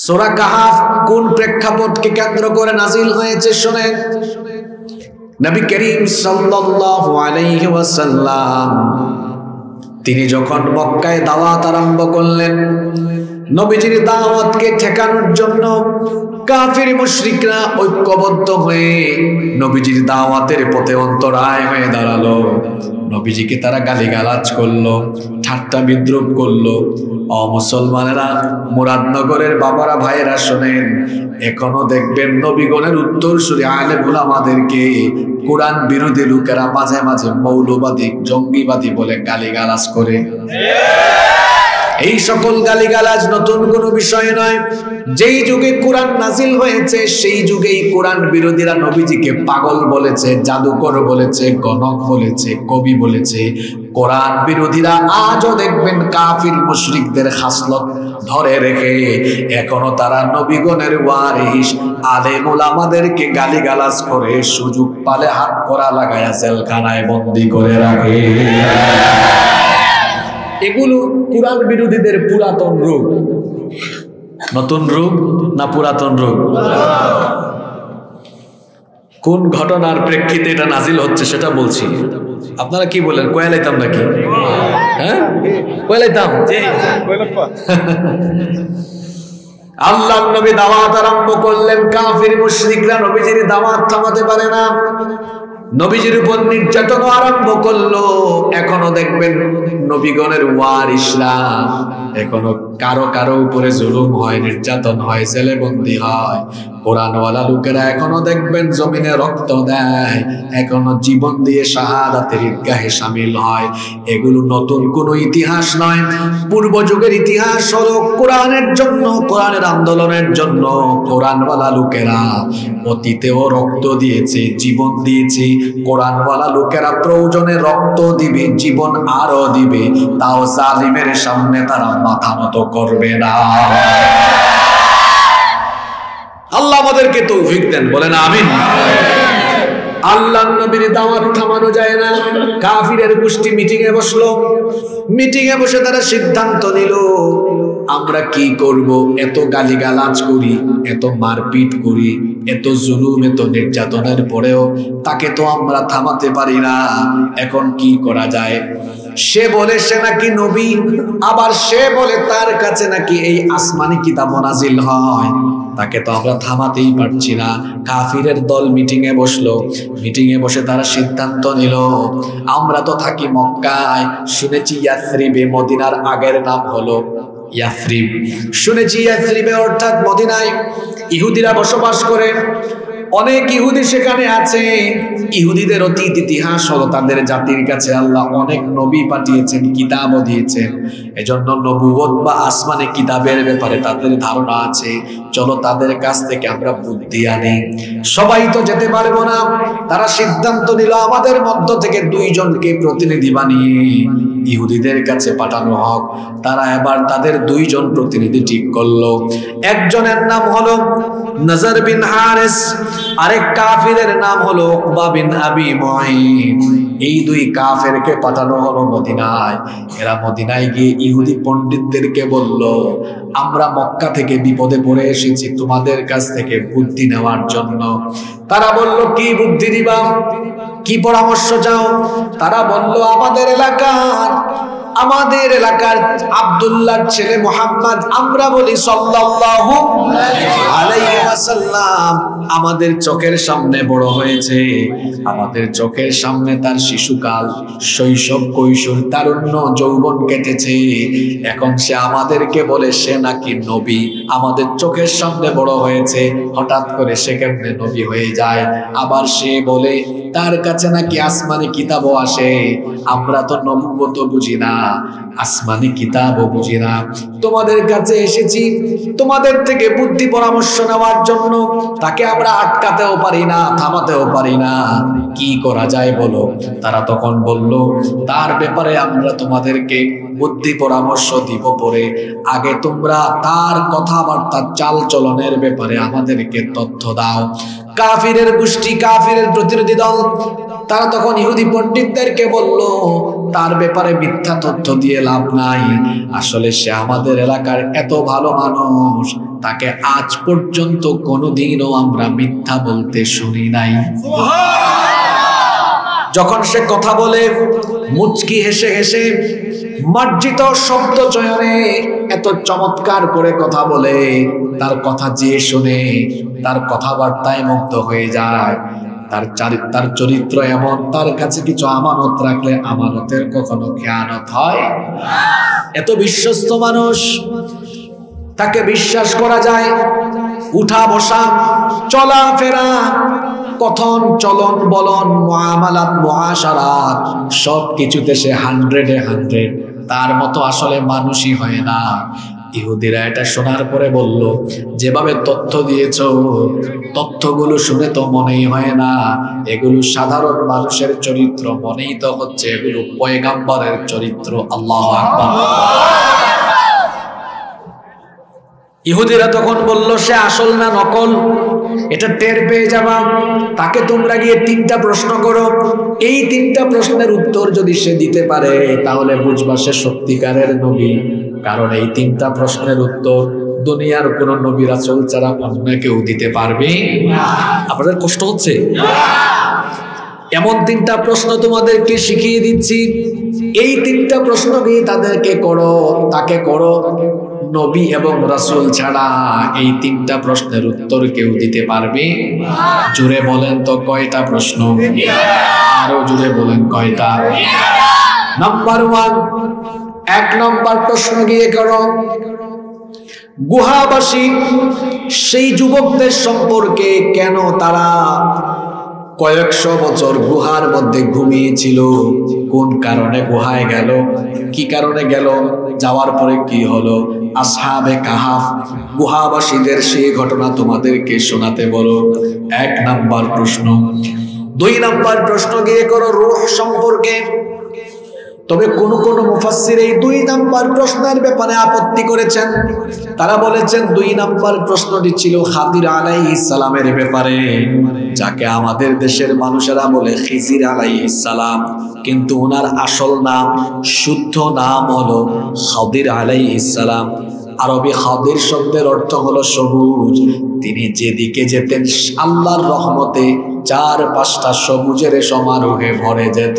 সূরা কাহাফ কোন প্রেক্ষাপটকে কেন্দ্র করে নাজিল হয়েছে শুনেন। নবী করিম সাল্লাল্লাহু আলাইহি ওয়াসাল্লাম তিনি যখন মক্কায় দাওয়াত আরম্ভ করলেন, নবীজির দাওয়াতকে ঠেকানোর জন্য কাফির মুশরিকরা ঐক্যবদ্ধ হয়ে নবীজির দাওয়াতের পথে অন্তরায় হয়ে দাঁড়ালো। নবীজিকে তারা গালিগালাজ করলো, ঠাট্টা বিদ্রুপ করলো। মুসলমানেরা, মুরাদনগরের বাবারা, ভাইয়েরা শোনেন, এখনো দেখবেন নবীগণের উত্তরসূরি আলেম উলামাদেরকে কোরআন বিরোধী লোকেরা মাঝে মাঝে মৌলবাদী, জঙ্গিবাদী বলে গালিগালাজ করে। এই সকল গালিগালাজ নতুন কোনো বিষয় নয়। যেই যুগে কোরআন নাজিল হয়েছে সেই যুগেই কোরআন বিরোধীরা নবীজিকে পাগল বলেছে, জাদুকর বলেছে, গণক বলেছে, কবি বলেছে। কোরআন বিরোধীরা আজও দেখবেন কাফির মুশরিকদের খাসলত ধরে রেখে এখনো তারা নবীগণের ওয়ারিস আলেম উলামাদেরকে গালিগালাজ করে সুযোগ পালে হাত করা লাগায়া জেলখানায় বন্দী করে রাখে। এগুলো কোরআন বিরোধীদের পুরাতন রূপ। নতুন রূপ না পুরাতন রূপ? কোন ঘটনার প্রেক্ষিতে এটা নাজিল হচ্ছে সেটা বলছি। আপনারা কি বলেন, কয়ালাইতাম নাকি? হ্যাঁ, কয়ালাইতাম। আল্লাহর নবী দাওয়াত আরম্ভ করলেন, কাফির মুশরিকরা নবীজির দাওয়াত থামাতে পারে না, নবীজির উপর নির্যাতন আরম্ভ করলো। এখনো দেখবেন নবীগণের ওয়ারিসরা এখনো কারো কারো উপরে জুলুম হয়, নির্যাতন হয়, জেলেবন্দি হয়। কোরআনওয়ালা লোকেরা এখনো দেখবেন জমিনে রক্ত দেয়, এখনো জীবন দিয়ে শাহাদাতের ঈদগাহে শামিল হয়। এগুলো নতুন কোনো ইতিহাস নয়, পূর্ব যুগের ইতিহাস হলো কোরআনের জন্য, কোরআনের আন্দোলনের জন্য কোরআনওয়ালা লোকেরা অতীতেও রক্ত দিয়েছে, জীবন দিয়েছে। কোরআনওয়ালা লোকেরা প্রয়োজনে রক্ত দিবে, জীবন আরো দিবে, তাও জালিমের সামনে তারা মাথা নত করবে না। আল্লাহ আমাদেরকে তৌফিক দেন, বলেন আমিন। আল্লাহর নবীর দাওয়াত থামানো যায় না। কাফিরের গোষ্ঠী মিটিং এ বসলো। মিটিং এ বসে তারা সিদ্ধান্ত নিল, আমরা কি করব? এত গালিগালাজ করি, এত মারপিট করি, এত জুলুম, এত নির্যাতনের পরেও তাকে তো আমরা থামাতে পারি না। এখন কি করা যায়? সে বলে সে নাকি নবী, আবার সে বলে তার কাছে নাকি এই আসমানি কিতাব নাজিল হয়। তাকে তো আমরা থামাতেই পারছি না। কাফিরের দল মিটিং এ বসলো। মিটিং এ বসে তারা সিদ্ধান্ত নিল, আমরা তো থাকি মক্কায়, শুনেছি ইয়াসরিবে, মদিনার আগের নাম হলো ইয়াসরিব। শুনেছি ইয়াসরিবে অর্থাৎ মদিনায় ইহুদিরা বসবাস করে, অনেক ইহুদি সেখানে আছে। ইহুদিদের অতীত ইতিহাস হলো তাদের জাতির কাছে আল্লাহ অনেক নবী পাঠিয়েছেন, কিতাবও দিয়েছেন। এজন্য নবুয়ত বা আসমানি কিতাবের ব্যাপারে তাদের ধারণা আছে। চলো তাদের কাছ থেকে আমরা বুদ্ধি আনি। সবাই তো যেতে পারবো না। তারা সিদ্ধান্ত নিল আমাদের মধ্য থেকে 2 জনকে প্রতিনিধি বানিয়ে ইহুদিদের কাছে পাঠানো হোক। তারা এবার তাদের 2 জন প্রতিনিধি ঠিক করলো। একজনের নাম হলো নজর বিন হারিস, আরেক কাফিরের নাম হলো উকবা বিন আবি মুআইদ। এই 2 কাফেরকে পাঠানো হলো মদিনায়। এরা মদিনায় গিয়ে ইহুদি পণ্ডিতদেরকে বলল, আমরা মক্কা থেকে বিপদে পড়ে এসেছি তোমাদের কাছ থেকে বুদ্ধি নেওয়ার জন্য। তারা বলল, কি বুদ্ধি দিবা, কি পরামর্শ চাও? তারা বলল, আমাদের এলাকার আব্দুল্লাহর ছেলে মুহাম্মদ, আমরা বলি সাল্লাল্লাহু আলাইহি ওয়াসাল্লাম, আমাদের চোখের সামনে বড় হয়েছে, আমাদের চোখের সামনে তার শিশুকাল, শৈশব, কৈশোর, তারুণ্য, যৌবন কেটেছে। এখন সে আমাদেরকে বলে সে নাকি নবী। আমাদের চোখের সামনে বড় হয়েছে, হঠাৎ করে সে কেমনে নবী হয়ে যায়? আবার সে বলে তার কাছে নাকি আসমানি কিতাবও আসে। আমরা তো নবুয়ত বুঝি না, আসমানি কিতাবও বুঝি না। তোমাদের কাছে এসেছি তোমাদের থেকে বুদ্ধি পরামর্শ নেওয়ার জন্য। তাকে আমরা আটকাতেও পারি না, থামাতেও পারি না। কি করা যায় বলো? তারা তখন বলল, তার ব্যাপারে আমরা তোমাদেরকে বুদ্ধি পরামর্শ দিব পরে, আগে তোমরা তার কথাবার্তার চাল চলনের ব্যাপারে আমাদেরকে তথ্য দাও। কাফিরের গোষ্ঠী, কাফিরের প্রতিনিধি দল, তারা তখন ইহুদি পণ্ডিতদেরকে বলল, তার ব্যাপারে মিথ্যা তথ্য দিয়ে লাভ নাই। আসলে সে আমাদের এলাকার এত ভালো মানুষ, তাকে আজ পর্যন্ত কোনোদিনও আমরা মিথ্যা বলতে শুনি নাই। যখন সে কথা বলে মুচকি হেসে হেসে মার্জিত শব্দ চয়নে এত চমৎকার করে কথা বলে, তার কথা যে শুনে তার কথাবার্তায় মুগ্ধ হয়ে যায়। তার চরিত্র এমন, তার কাছে কিছু আমানত রাখলে আমানতের কখনো খেয়ানত হয়। এত বিশ্বস্ত মানুষ, তাকে বিশ্বাস করা যায়। উঠা বসা, চলাফেরা, কথন চলন বলন, মুআমালাত মুআশারাত সব কিছুতে সে 100-এ 100। তার মতো আসলে মানুষই হয় না। ইহুদিরা এটা শোনার পরে বলল, যেভাবে তথ্য দিয়েছো, তথ্যগুলো শুনে তো মনেই হয় না এগুলো সাধারণ মানুষের চরিত্র, মনেই তো হচ্ছে এগুলো পয়গাম্বরের চরিত্র। আল্লাহু আকবার। ইহুদিরা তখন বলল, সে আসল না নকল এটা টের পেয়ে যাবা। তাকে তোমরা গিয়ে 3টা প্রশ্ন করো। এই 3টা প্রশ্নের উত্তর যদি সে দিতে পারে তাহলে বুঝবা সে সত্যিকারের নবী। কারণ এই 3টা প্রশ্নের উত্তর দুনিয়ার কোন নবী রাসূল ছাড়া অন্য কেউ দিতে পারবে না। আপনাদের কষ্ট হচ্ছে? এমন 3টা প্রশ্ন তোমাদেরকে শিখিয়ে দিচ্ছি। এই 3টা প্রশ্ন দিয়ে তাদেরকে করো, তাকে করো। নবী এবং রাসূল ছাড়া এই 3টা প্রশ্নের উত্তর কেউ দিতে পারবে? জোরে বলেন তো কয়টা প্রশ্ন? আরো জোরে বলেন কয়টা? নাম্বার 1, 1 নম্বর প্রশ্ন গিয়ে করো, গুহাবাসী সেই যুবকদের সম্পর্কে কেন তারা কয়েকশো বছর গুহার মধ্যে ঘুমিয়েছিল? কোন কারণে গুহায় গেল? কি কারণে গেল? যাওয়ার পরে কি হলো? আসহাবে কাহাফ গুহাবাসীদের সেই ঘটনা তোমাদেরকে শোনাতে বলো। 1 নাম্বার প্রশ্ন। 2 নাম্বার প্রশ্ন গিয়ে করো রূহ সম্পর্কে। তবে কোন কোন মুফাসসির এই 2 নাম্বার প্রশ্নের ব্যাপারে আপত্তি করেছেন। তারা বলেছেন 2 নাম্বার প্রশ্নটি ছিল খাদির আলাইহিস সালামের ব্যাপারে, যাকে আমাদের দেশের মানুষেরা বলে খিজির আলাইহিস সালাম, কিন্তু ওনার আসল নাম, শুদ্ধ নাম হলো খাদির আলাইহিস সালাম। আরবি খাদির শব্দের অর্থ হলো সবুজ। তিনি যেদিকে যেতেন আল্লাহর রহমতে 4-5টা সবুজের সমারোহে ভরে যেত,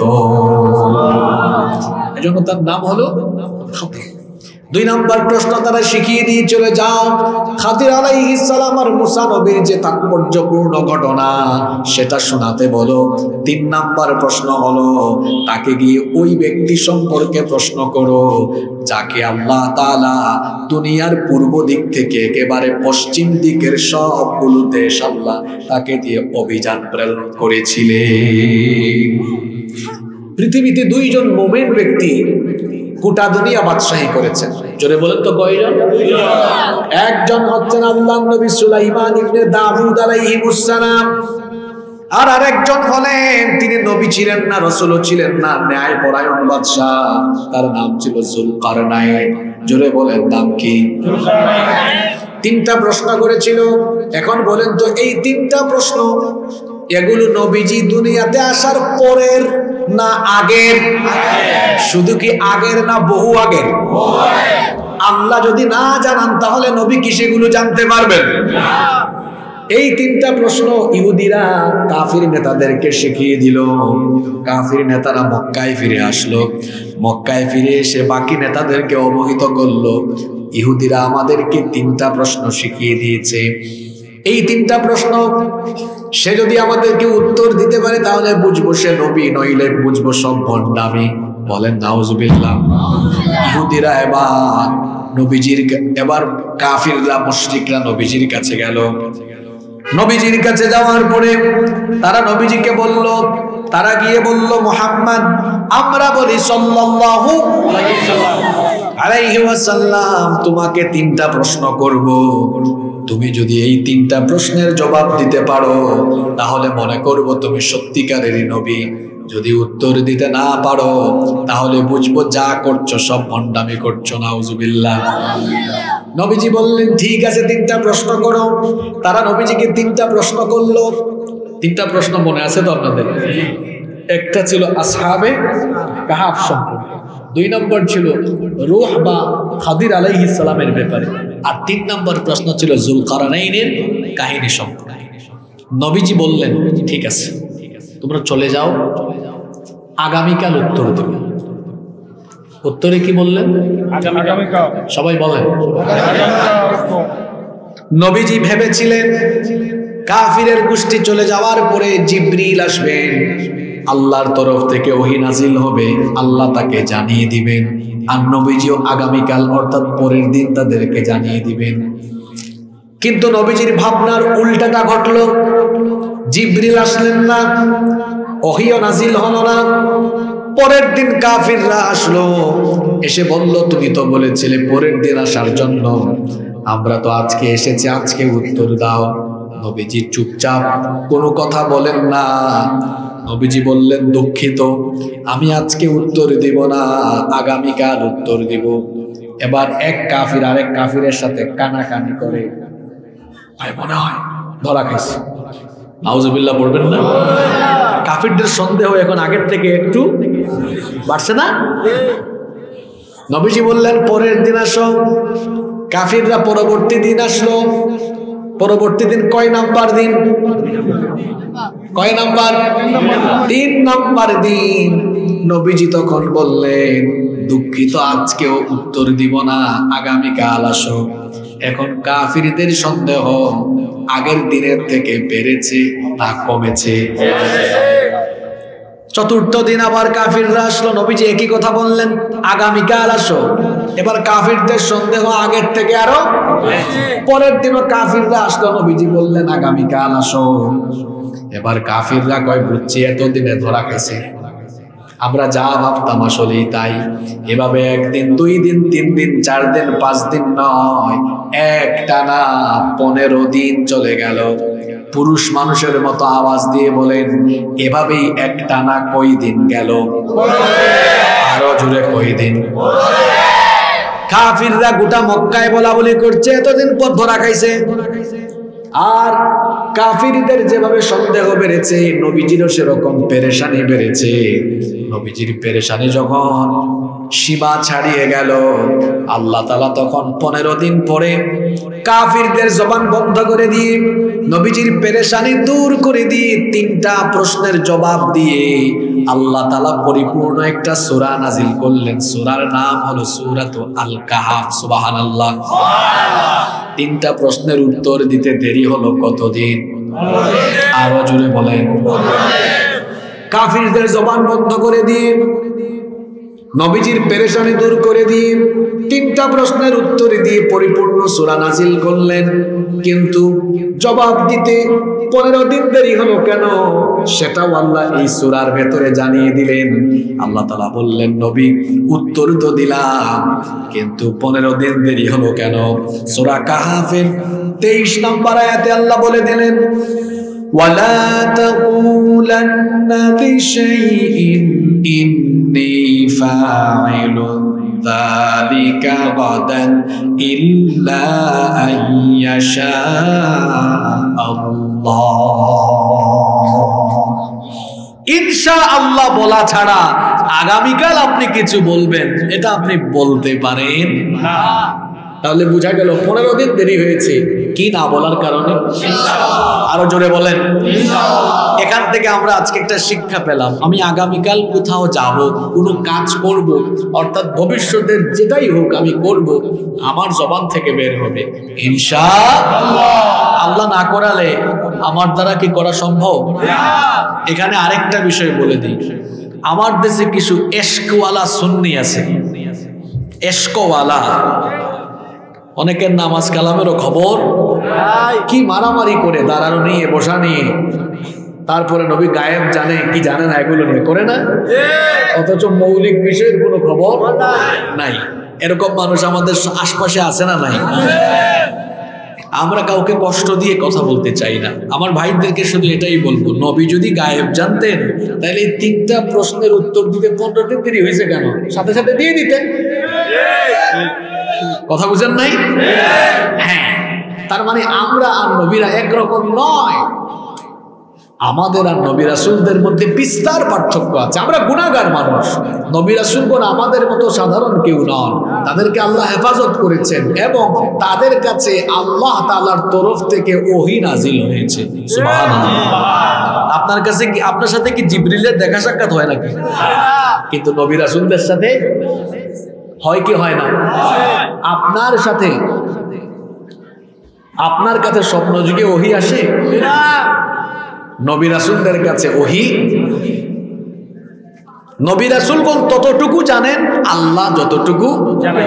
এজন্য তার নাম হলো খাদির। 2 নাম্বার প্রশ্ন তারা শিখিয়ে দিয়ে চলে যাও, খাদির আলাইহিস সালাম আর মুসা নবীর যে তাৎপর্যপূর্ণ ঘটনা সেটা শোনাতে বলো। 3 নাম্বার প্রশ্ন হলো তাকে গিয়ে ওই ব্যক্তি সম্পর্কে প্রশ্ন করো যাকে আল্লাহ তাআলা দুনিয়ার পূর্ব দিক থেকে একেবারে পশ্চিম দিকের সবগুলো দেশ আল্লাহ তাকে দিয়ে অভিযান প্রেরণ করেছিলেন। পৃথিবীতে 2 জন মুমিন ব্যক্তি গোটা দুনিয়া বাদশাহী করেছেন। জোরে বলেন তো কয়জন? 2 জন। একজন হচ্ছেন আল্লাহর নবী সুলাইমান ইবনে দাউদ আলাইহিস সালাম, আর আরেকজন হলেন তিনি নবী ছিলেন না, রাসূলও ছিলেন না, ন্যায়পরায়ণ বাদশা, তার নাম ছিল যুলকারনাইন। জোরে বলেন নাম কি? 3টা প্রশ্ন করেছিল। এখন বলেন তো এই 3টা প্রশ্ন এগুলো নবীজি দুনিয়াতে আসার পরের না আগের? শুধু কি আগের না বহু আগের? আল্লাহ যদি না জানান তাহলে নবী কি সেগুলো জানতে পারবেন? এই 3টা প্রশ্ন ইহুদিরা কাফির নেতাদেরকে শিখিয়ে দিল। কাফির নেতারা মক্কায় ফিরে আসলো। মক্কায় ফিরে এসে বাকি নেতাদেরকে অবহিত করলো, ইহুদিরা আমাদেরকে 3টা প্রশ্ন শিখিয়ে দিয়েছে। এই 3টা প্রশ্ন সে যদি আমাদেরকে উত্তর দিতে পারে তাহলে বুঝবো সে নবী, নইলে বুঝবো সব ভণ্ডামি। বলেন নাউজুবিল্লাহ। ইহুদিরা এবার কাফিররা মুশরিকরা নবীজির কাছে গেল। নবীজির কাছে যাওয়ার পরে তারা নবীজিকে বলল, তারা গিয়ে বলল, মুহাম্মদ আমরা বলি সাল্লাল্লাহু আলাইহি ওয়াসাল্লাম তোমাকে 3টা প্রশ্ন করব, তুমি যদি এই 3টা প্রশ্নের জবাব দিতে পারো তাহলে মনে করব তুমি সত্যিকারেরই নবী। যদি উত্তর দিতে না পারো তাহলে বুঝবো যা করছো সব ভণ্ডামি করছো। নাউজুবিল্লাহ। নবীজি বললেন ঠিক আছে 3টা প্রশ্ন করো। তারা নবীজিকে 3টা প্রশ্ন করলো। 3টা প্রশ্ন মনে আছে তো আপনাদের? একটা ছিল আসহাবে কাহাফ সম্পর্কে, 2 নম্বর ছিল রূহ বা খাদির আলাইহিস সালামের ব্যাপারে, আর 3 নম্বর প্রশ্ন ছিল যুলকারনাইনের কাহিনী সম্পর্কে। নবীজি বললেন ঠিক আছে তোমরা চলে যাও, আগামীকাল উত্তর দেব। উত্তরে কি বললেন? আগামীকাল। সবাই বলেন। নবীজি ভেবেছিলেন কাফিরের গোষ্ঠী চলে যাওয়ার পরে জিবরিল আসবেন, আল্লাহর তরফ থেকে ওহী নাজিল হবে, আল্লাহ তাকে জানিয়ে দিবেন, আর নবীজিও আগামীকাল অর্থাৎ পরের দিন তাদেরকে জানিয়ে দিবেন। কিন্তু নবীজির ভাবনার উল্টাটা ঘটল। জিবরিল আসলেন না, ওহীও নাজিল হলো না। পরের দিন কাফিররা আসলো, এসে বলল তুমি তো বলেছিলে পরের দিন আসার জন্য, আমরা তো আজকে এসেছি, আজকে উত্তর দাও। নবীজি চুপচাপ কোনো কথা বলেন না। নবীজি বললেন দুঃখিত, আমি আজকে উত্তর দিব না, আগামীকাল উত্তর দিব। এবার এক কাফির আরেক কাফিরের সাথে কানাকানি করে, মনে হয় ধরা খাইছে। নাউজুবিল্লাহ পড়বেন না? কাফিরদের সন্দেহ এখন আগের থেকে একটু বাড়ছে না? নবীজি বললেন পরের দিন আসো। কাফিররা পরবর্তী দিন আসলো। পরবর্তী দিন কয় নাম্বার দিন? কয় নাম্বার? 3 নাম্বার দিন। নবীজি তখন বললেন দুঃখিত, আজকেও উত্তর দিব না, আগামীকাল আসো। এখন কাফিরদের সন্দেহ আগের দিনের থেকে বেড়েছে না কমেছে? চতুর্থ দিন আবার কাফিররা আসলো, নবীজি একই কথা বললেন আগামীকাল আসো। এবার কাফিরদের সন্দেহ আগের থেকে আরো। পরের দিনও কাফিররা আসলো, নবীজি বললেন আগামীকাল আসো। এবার কাফিররা কয় বুঝছি এতদিনে ধরা খাইছে, আমরা যা ভাবতাম আসলেই তাই। এভাবে 1 দিন 2 দিন 3 দিন 4 দিন 5 দিন নয়, একটানা 15 দিন চলে গেল। পুরুষ মানুষের মতো আওয়াজ দিয়ে বলেন এভাবেই একটানা কয় দিন গেল? আরো জোরে কয় দিন? কাফিররা গোটা মক্কায় বলা বলি করছে এতদিন পর ধরা খাইছে। আর কাফিরদের যেভাবে সন্দেহ বেড়েছে, নবীজিরও সেরকম পেরেশানি বেড়েছে। নবীজির পেরেশানি যখন সীমা ছাড়িয়ে গেল, আল্লাহ তাআলা তখন 15 দিন পরে কাফিরদের জবান বন্ধ করে দিয়ে, নবীজির পেরেশানি দূর করে দিয়ে, 3টা প্রশ্নের জবাব দিয়ে আল্লাহ তাআলা পরিপূর্ণ একটা সূরা নাজিল করলেন। সূরার নাম হলো সূরাতু আল কাহাফ। সুবহানাল্লাহ। 3টা প্রশ্নের উত্তর দিতে দেরি হলো কতদিন? আরো জোরে বলেন। কাফিরদের জবান বন্ধ করে দিয়ে, নবীজির পেরেশানি দূর করে দিয়ে, 3টা প্রশ্নের উত্তর দিয়ে পরিপূর্ণ সূরা নাজিল করলেন। কিন্তু জবাব দিতে 15 দিন দেরি হলো কেন? সেটাও আল্লাহ এই সূরার ভেতরে জানিয়ে দিলেন। আল্লাহ তাআলা বললেন নবী উত্তর তো দিলাম, কিন্তু 15 দিন দেরি হলো কেন? সূরা কাহাফের 23 নম্বর আয়াতে আল্লাহ বলে দিলেন ওয়ালা তাকুলান্না লিশাইইন ইন্নী ফাইলুন যালিকা গাদান ইল্লা আইয়াশা আল্লাহ। ইনশাআল্লাহ বলা ছাড়া আগামীকাল আপনি কিছু বলবেন এটা আপনি বলতে পারেন না। তাহলে বোঝা গেল 15 দিন দেরি হয়েছে কি না বলার কারণে? আরো জোরে বলেন। এখান থেকে আমরা আজকে একটা শিক্ষা পেলাম, আমি আগামীকাল কোথাও যাব, কোনো কাজ করব, অর্থাৎ ভবিষ্যতের যেটাই হোক আমি করব, আমার জবান থেকে বের হবে ইনশাআল্লাহ। আল্লাহ না করালে আমার দ্বারা কি করা সম্ভব? এখানে আরেকটা বিষয় বলে দিই, আমার দেশে কিছু এশকওয়ালা সুন্নি আছে। এশকওয়ালা, অনেকের নামাজ কালামেরও খবর, কি মারামারি করে দাঁড়ানো নিয়ে বসা নিয়ে, তারপরে নবী গায়েব জানে কি জানে না এগুলো নিয়ে করে না, অথচ মৌলিক বিষয়ের কোনো খবর নাই। এরকম মানুষ আমাদের আশপাশে আছে না নাই? আমরা কাউকে কষ্ট দিয়ে কথা বলতে চাই না। আমার ভাইদেরকে শুধু এটাই বলবো, নবী যদি গায়েব জানতেন তাহলে এই 3টা প্রশ্নের উত্তর দিতে 15 দিন দেরি হয়েছে কেন? সাথে সাথে দিয়ে দিতেন। কথা বুঝেন নাই? হ্যাঁ, তার মানে আমরা আর নবীরা একরকম নয়। আমাদের আর নবী রাসূলদের মধ্যে বিস্তার পার্থক্য আছে। আমরা গুনাহগার মানুষ, নবী রাসূলগণ আমাদের মতো সাধারণ কেউ নন। তাদেরকে আল্লাহ হেফাজত করেছেন এবং তাদের কাছে আল্লাহ তাআলার তরফ থেকে ওহী নাজিল হয়েছে। সুবহানাল্লাহ। আপনার কাছে কি, আপনার সাথে কি জিবরিলের দেখা সাক্ষাৎ হয় নাকি? কিন্তু নবী রাসূলদের সাথে হয় কি হয় না? আপনার সাথে, আপনার কাছে স্বপ্ন যুগে ওহী আসে না, নবী রাসূলদের কাছে ওহী। নবী রাসূলগণ ততটুকু জানেন আল্লাহ যতটুকু জানেন।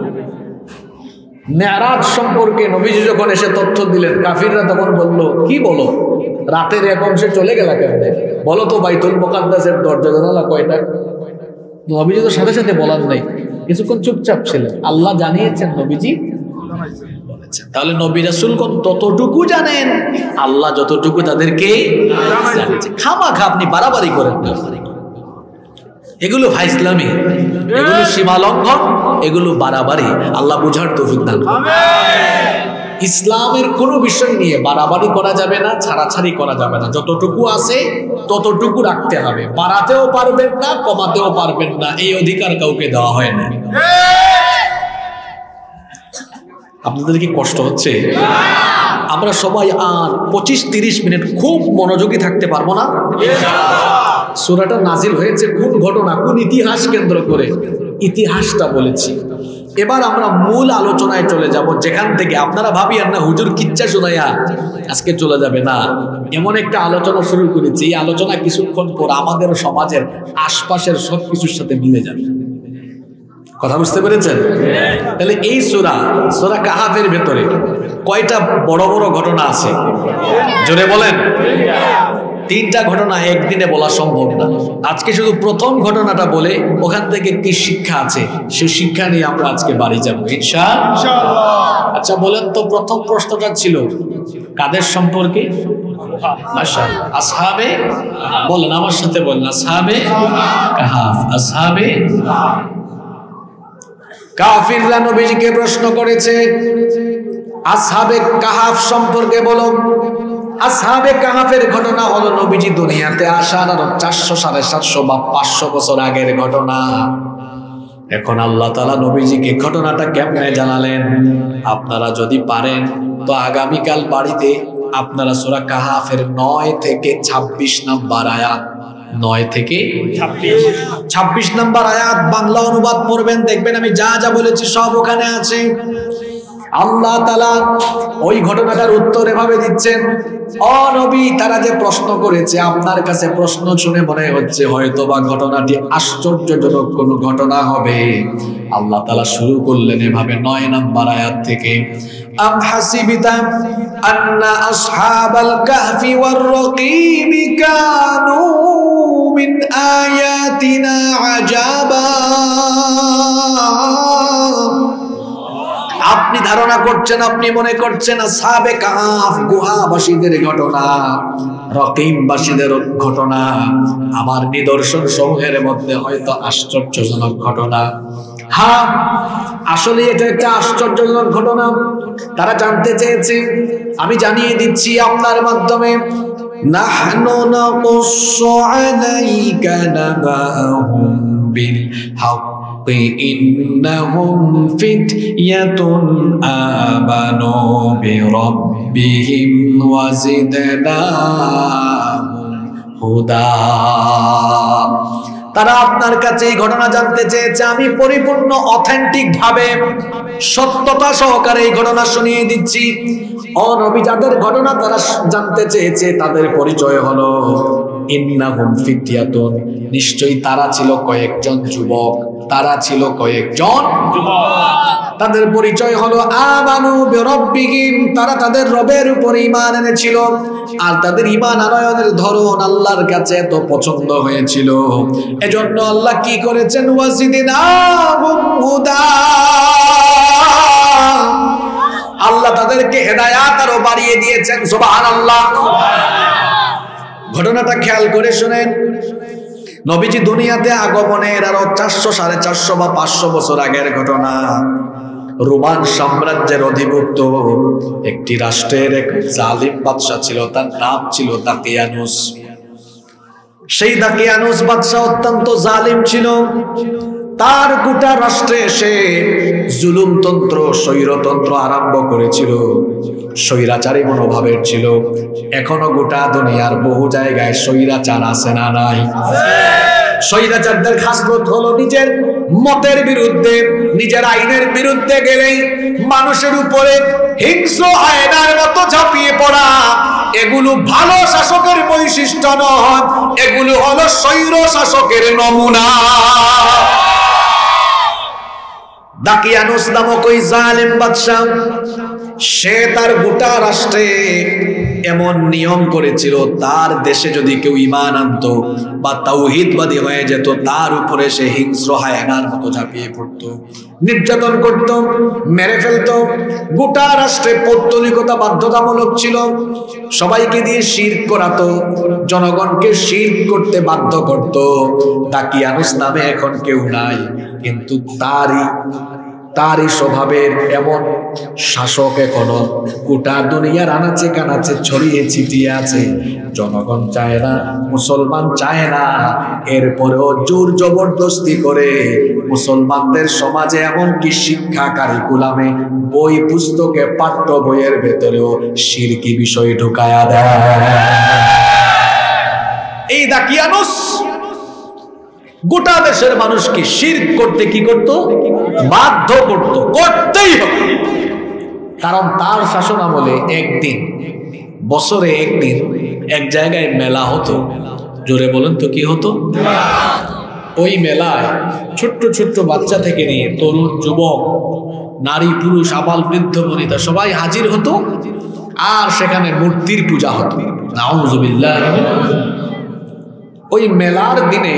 মেরাজ সম্পর্কে নবীজি যখন এসে তথ্য দিলেন, কাফিররা তখন বলল, কি বলো, রাতের এক অংশে চলে গেল কেমনে? বলো তো বাইতুল মুকাদ্দাসের দরজা জানালা কয়টা? নবীজি তো সাথে সাথে বলার নাই, কিছুক্ষণ চুপচাপ ছিলেন। আল্লাহ জানিয়েছেন, নবীজি বলেছেন। তাহলে নবী রাসূলগণ ততটুকু জানেন আল্লাহ যতটুকু তাদেরকে জানিয়েছেন। খামাখা আপনি বাড়াবাড়ি করেন না, এগুলো ফাইজলামি, এগুলো সীমা লঙ্ঘন, এগুলো বাড়াবাড়ি। আল্লাহ বুঝার তৌফিক দান করুন। ইসলামের কোনো বিষয় নিয়ে বাড়াবাড়ি করা যাবে না, ছাড়াছাড়ি করা যাবে না। যতটুকু আছে ততটুকু রাখতে হবে, বাড়াতেও পারবেন না, কমাতেও পারবেন না। এই অধিকার কাউকে দেওয়া হয় না। আপনাদের কি কষ্ট হচ্ছে? আমরা সবাই আর 25-30 মিনিট খুব মনোযোগী থাকতে পারবো না? সূরাটা নাজিল হয়েছে কোন ঘটনা, কোন ইতিহাস কেন্দ্র করে? ইতিহাসটা বলেছি। এবার আমরা মূল আলোচনায় চলে যাব, যেখান থেকে আপনারা ভাবিয়েন না হুজুর কিচ্ছা শোনাইয়া আজকে চলে যাবে না। এমন একটা আলোচনা শুরু করেছি, এই আলোচনা কিছুক্ষণ পর আমাদের সমাজের আশপাশের সবকিছুর সাথে মিলে যাবে। কথা বুঝতে পেরেছেন? তাহলে এই সূরা কাহাফের ভেতরে কয়টা বড় বড় ঘটনা আছে? জোরে বলেন। 3টা ঘটনা একদিনে বলা সম্ভব না। আজকে শুধু প্রথম ঘটনাটা বলে ওখান থেকে কি শিক্ষা আছে সে শিক্ষা নিয়ে আমরা আজকে বাড়ি যাব ইনশাআল্লাহ। আচ্ছা বলেন তো, প্রথম প্রশ্নটা ছিল কাদের সম্পর্কে? মাশাআল্লাহ, আসহাবে, বলেন আমার সাথে বলেন, আসহাবে কাহাফ। আসহাবে কাফিররা নবীজিকে প্রশ্ন করেছে, আসহাবে কাহাফ সম্পর্কে বলো। আসহাবে কাহাফের ঘটনা হলো নবীজি দুনিয়াতে আসার আরো 400, 750 বা 500 বছর আগের ঘটনা। এখন আল্লাহ তাআলা নবীজিকে ঘটনাটা কেমনে জানালেন? আপনারা যদি পারেন তো আগামীকাল বাড়িতে আপনারা সূরা কাহাফের 9 থেকে 26 নম্বর আয়াত, 9 থেকে 26 নম্বর আয়াত বাংলা অনুবাদ পড়বেন, দেখবেন আমি যা যা বলেছি সব ওখানে আছে। আল্লাহ তাআলা ওই ঘটনাটার উত্তর এভাবে দিচ্ছেন, ও নবী, তারা যে প্রশ্ন করেছে, আপনার কাছে প্রশ্ন শুনে মনে হচ্ছে হয়তোবা ঘটনাটি আশ্চর্যজনক কোনো ঘটনা হবে। আল্লাহ তাআলা শুরু করলেন এভাবে 9 নম্বর আয়াত থেকে, আম হাসিবিতা আন্না আসহাবাল কাহফি ওয়ার রাকিম কানু মিন আয়াতিনা আজাবা। আপনি ধারণা করছেন, আপনি মনে করছেন আসহাবে কাহফ গুহাবাসীদের ঘটনা, রকিমবাসীদের ঘটনা আমার নিদর্শন সমূহের মধ্যে হয়তো আশ্চর্যজনক ঘটনা। হ্যাঁ, আসলে এটা একটা আশ্চর্যজনক ঘটনা। তারা জানতে চেয়েছে, আমি জানিয়ে দিচ্ছি আপনার মাধ্যমে, নাহনু নাকুসসু আলাইকা নাবাহুম বিল হক إنهم فتية آمنوا بربهم وزدناهم هدى। তারা আপনার কাছে এই ঘটনা জানতে চেয়েছে, আমি পরিপূর্ণ অথেন্টিক ভাবে সত্যতা সহকারে এই ঘটনা শুনিয়ে দিচ্ছি। ও নবী, যাদের ঘটনা তারা জানতে চেয়েছে তাদের পরিচয় হলো ইন্নাহুম ফিতয়াতুন, নিশ্চয়ই তারা ছিল কয়েকজন যুবক, তারা ছিল কয়েকজন যুবক। তাদের পরিচয় হলো আমানু বিরাব্বিহিম, তারা তাদের রবের উপর ঈমান এনেছিল। আর তাদের ঈমান আনয়নের ধরন আল্লাহর কাছে এত পছন্দ হয়েছিল, এজন্য আল্লাহ কি করেছেন, ওয়াজিদনাহুম হুদা, আল্লাহ তাদেরকে হেদায়াত আরো বাড়িয়ে দিয়েছেন। সুবহানাল্লাহ। ঘটনাটা খেয়াল করে শুনেন, নবীজি দুনিয়াতে আগমনের আরো 400, 450 বা 500 বছর আগের ঘটনা। রোমান সাম্রাজ্যের অধিভুক্ত একটি রাষ্ট্রের এক জালিম বাদশা ছিল, তার নাম ছিল দাকিয়ানুস। সেই দাকিয়ানুস বাদশা অত্যন্ত জালিম ছিল। তার গোটা রাষ্ট্রে এসে জুলুমতন্ত্র, স্বৈরতন্ত্র আরম্ভ করেছিল। স্বৈরাচারী মনোভাবের ছিল। এখনো গোটা দুনিয়ার বহু জায়গায় স্বৈরাচার আছে না নাই? স্বৈরাচারদের খাসলত হলো নিজের মতের বিরুদ্ধে, নিজের আইনের বিরুদ্ধে গেলেই মানুষের উপরে হিংস্র আয়নার মতো ঝাঁপিয়ে পড়া। এগুলো ভালো শাসকের বৈশিষ্ট্য নয়, এগুলো হলো স্বৈর শাসকের নমুনা। দাকিয়ানুস নামক ওই জালেম বাদশা, সে তার গোটা রাষ্ট্রে এমন নিয়ম করেছিল, তার দেশে যদি কেউ ঈমান আনতো বা তাওহীদবাদী হয়ে যেত, তার উপরে সে হিংস্র হায়নার মতো ঝাঁপিয়ে পড়তো, নির্যাতন করত, মেরে ফেলতো। গোটা রাষ্ট্রে পৌত্তলিকতা বাধ্যতামূলক ছিল। সবাইকে দিয়ে শিরক করাতো, জনগণকে শিরক করতে বাধ্য করত। দাকিয়ানুস নামে এখন কেউ নাই, কিন্তু তারই স্বভাবের এমন শাসক এখনো গোটা দুনিয়ার আনাচে কানাচে ছড়িয়ে ছিটিয়ে আছে। জনগণ চায় না, মুসলমান চায় না, এরপরেও জোর জবরদস্তি করে মুসলমানদের সমাজে এমনকি শিক্ষা কারিকুলামে, বই পুস্তকে, পাঠ্য বইয়ের ভেতরেও শিরকি বিষয় ঢুকায়া দেয়। এই দাকিয়ানুস গোটা দেশের মানুষকে শিরক করতে কি করত? বাধ্য করত, করতেই হবে। কারণ তার শাসন আমলে একদিন, বছরে একদিন এক জায়গায় মেলা হতো। জোরে বলেন তো, কি হতো? ওই মেলায় ছোট্ট ছোট্ট বাচ্চা থেকে নিয়ে তরুণ, যুবক, নারী, পুরুষ, আবাল, বৃদ্ধ, বনিতা সবাই হাজির হতো। আর সেখানে মূর্তির পূজা হতো। নাউযুবিল্লাহ। ওই মেলার দিনে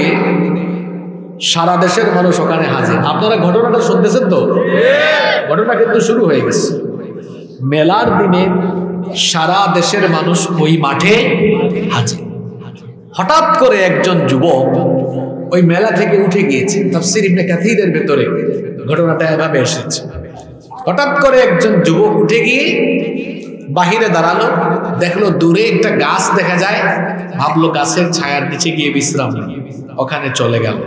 সারা দেশের মানুষ ওখানে হাজির। আপনারা ঘটনাটা শুনতেছেন তো? ঘটনা কিন্তু শুরু হয়ে গেছে। মেলার দিনে সারা দেশের মানুষ ওই মাঠে হাজির। হঠাৎ করে একজন যুবক ওই মেলা থেকে উঠে গিয়েছে। তাফসীর ইবনে কাসীরের ভেতরে ঘটনাটা এভাবে এসেছে। হঠাৎ করে একজন যুবক উঠে গিয়ে বাহিরে দাঁড়ালো, দেখলো দূরে একটা গাছ দেখা যায়, ভাবলো গাছের ছায়ার নিচে গিয়ে বিশ্রাম নিয়ে ওখানে চলে গেল।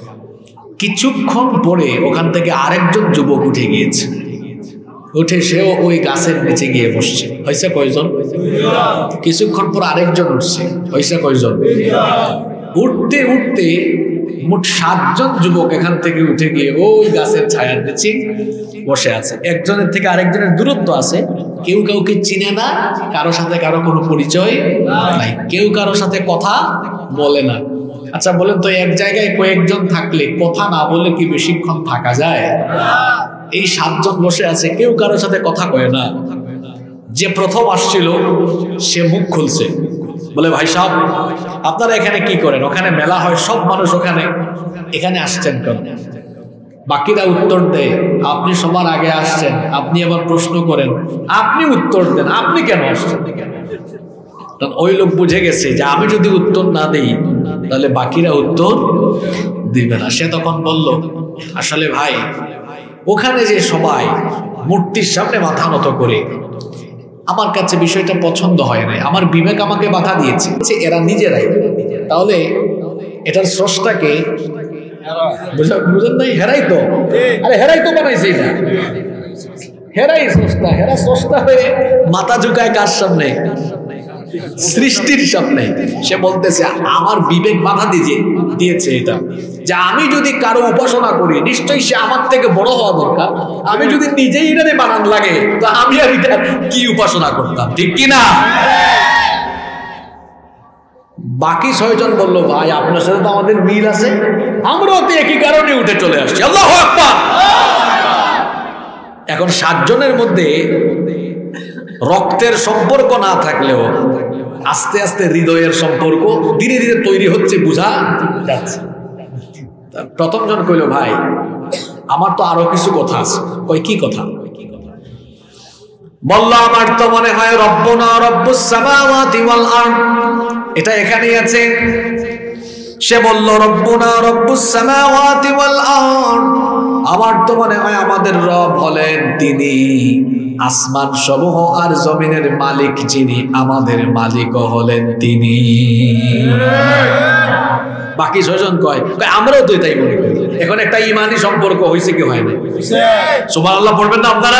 কিছুক্ষণ পরে ওখান থেকে আরেকজন যুবক উঠে গিয়েছে, উঠে সেও ওই গাছের নিচে গিয়ে বসছে। হয়েছে কয়জন? কিছুক্ষণ পর আরেকজন উঠছে। হয়েছে কয়জন? উঠতে উঠতে মোট 7 জন যুবক এখান থেকে উঠে গিয়ে ওই গাছের ছায়ার নিচে বসে আছে। একজনের থেকে আরেকজনের দূরত্ব আছে, কেউ কাউকে চিনে না, কারো সাথে কারো কোনো পরিচয় নাই, কেউ কারো সাথে কথা বলে না। আচ্ছা বলেন তো, এক জায়গায় কয়েকজন থাকলে কথা না বলে কি বেশিক্ষণ থাকা যায়? এই 7 জন বসে আছে, কেউ কারোর সাথে কথা কয় না। যে প্রথম আসছিল সে মুখ খুলছে, বলে ভাই সাহেব আপনারা এখানে কি করেন? ওখানে মেলা হয়, সব মানুষ ওখানে, এখানে আসছেন কেন? বাকিরা উত্তর দেয়, আপনি সবার আগে আসছেন, আপনি আবার প্রশ্ন করেন, আপনি উত্তর দেন, আপনি কেন আসছেন? ওই লোক বুঝে গেছে যে আমি যদি উত্তর না দিই তাহলে বাকিরা উত্তর দিবে না। সে তখন বলল, আসলে ভাই ওখানে যে সবাই মূর্তির সামনে মাথা নত করে, আমার কাছে বিষয়টা পছন্দ হয় নাই, আমার বিবেক আমাকে বাধা দিয়েছে। এরা নিজেরাই, তাহলে এটার স্রষ্টাকে বুঝেন নাই? হেরাই তো, আরে হেরাই তো বানাইছে এটা, হেরাই স্রষ্টা। হেরা স্রষ্টা হয়ে মাথা ঝুঁকায় কার সামনে? সৃষ্টির সামনে। সে বলতেছে আমার বিবেক বাধা দিয়েছে এটা, যে আমি যদি কারো উপাসনা করি নিশ্চয়ই সে আমার থেকে বড় হওয়া দরকার। আমি যদি নিজেই এটারে বানান লাগে তো আমি আর এটা কি উপাসনা করতাম, ঠিক কিনা? বাকি 6 জন বললো, ভাই আপনার সাথে তো আমাদের মিল আছে, আমরাও তো একই কারণে উঠে চলে আসছি। আল্লাহু আকবার। এখন 7 জনের মধ্যে রক্তের সম্পর্ক না থাকলেও আস্তে আস্তে হৃদয়ের সম্পর্ক ধীরে ধীরে তৈরি হচ্ছে, বোঝা যাচ্ছে। প্রথম জন কইল, ভাই আমার তো আরো কিছু কথা আছে। কই কি কথা? বলল, আমার তো মনে হয় রব্বুনা রব্বুস সামাওয়াতি ওয়াল আরদ, এটা এখানেই আছে। সে বলল, রব্বুনা রব্বুস সামাওয়াতি ওয়াল আরদ, আমার তো মনে হয় আমাদের রব হলেন তিনি আসমান সমূহ আর জমিনের মালিক, যিনি আমাদের মালিকও হলেন তিনি। বাকি 6 জন কয় আমরাও তো তাই মনে করি। এখন একটা ইমানি সম্পর্ক হয়েছে কি হয় না? সুবহানাল্লাহ পড়বেন না আপনারা?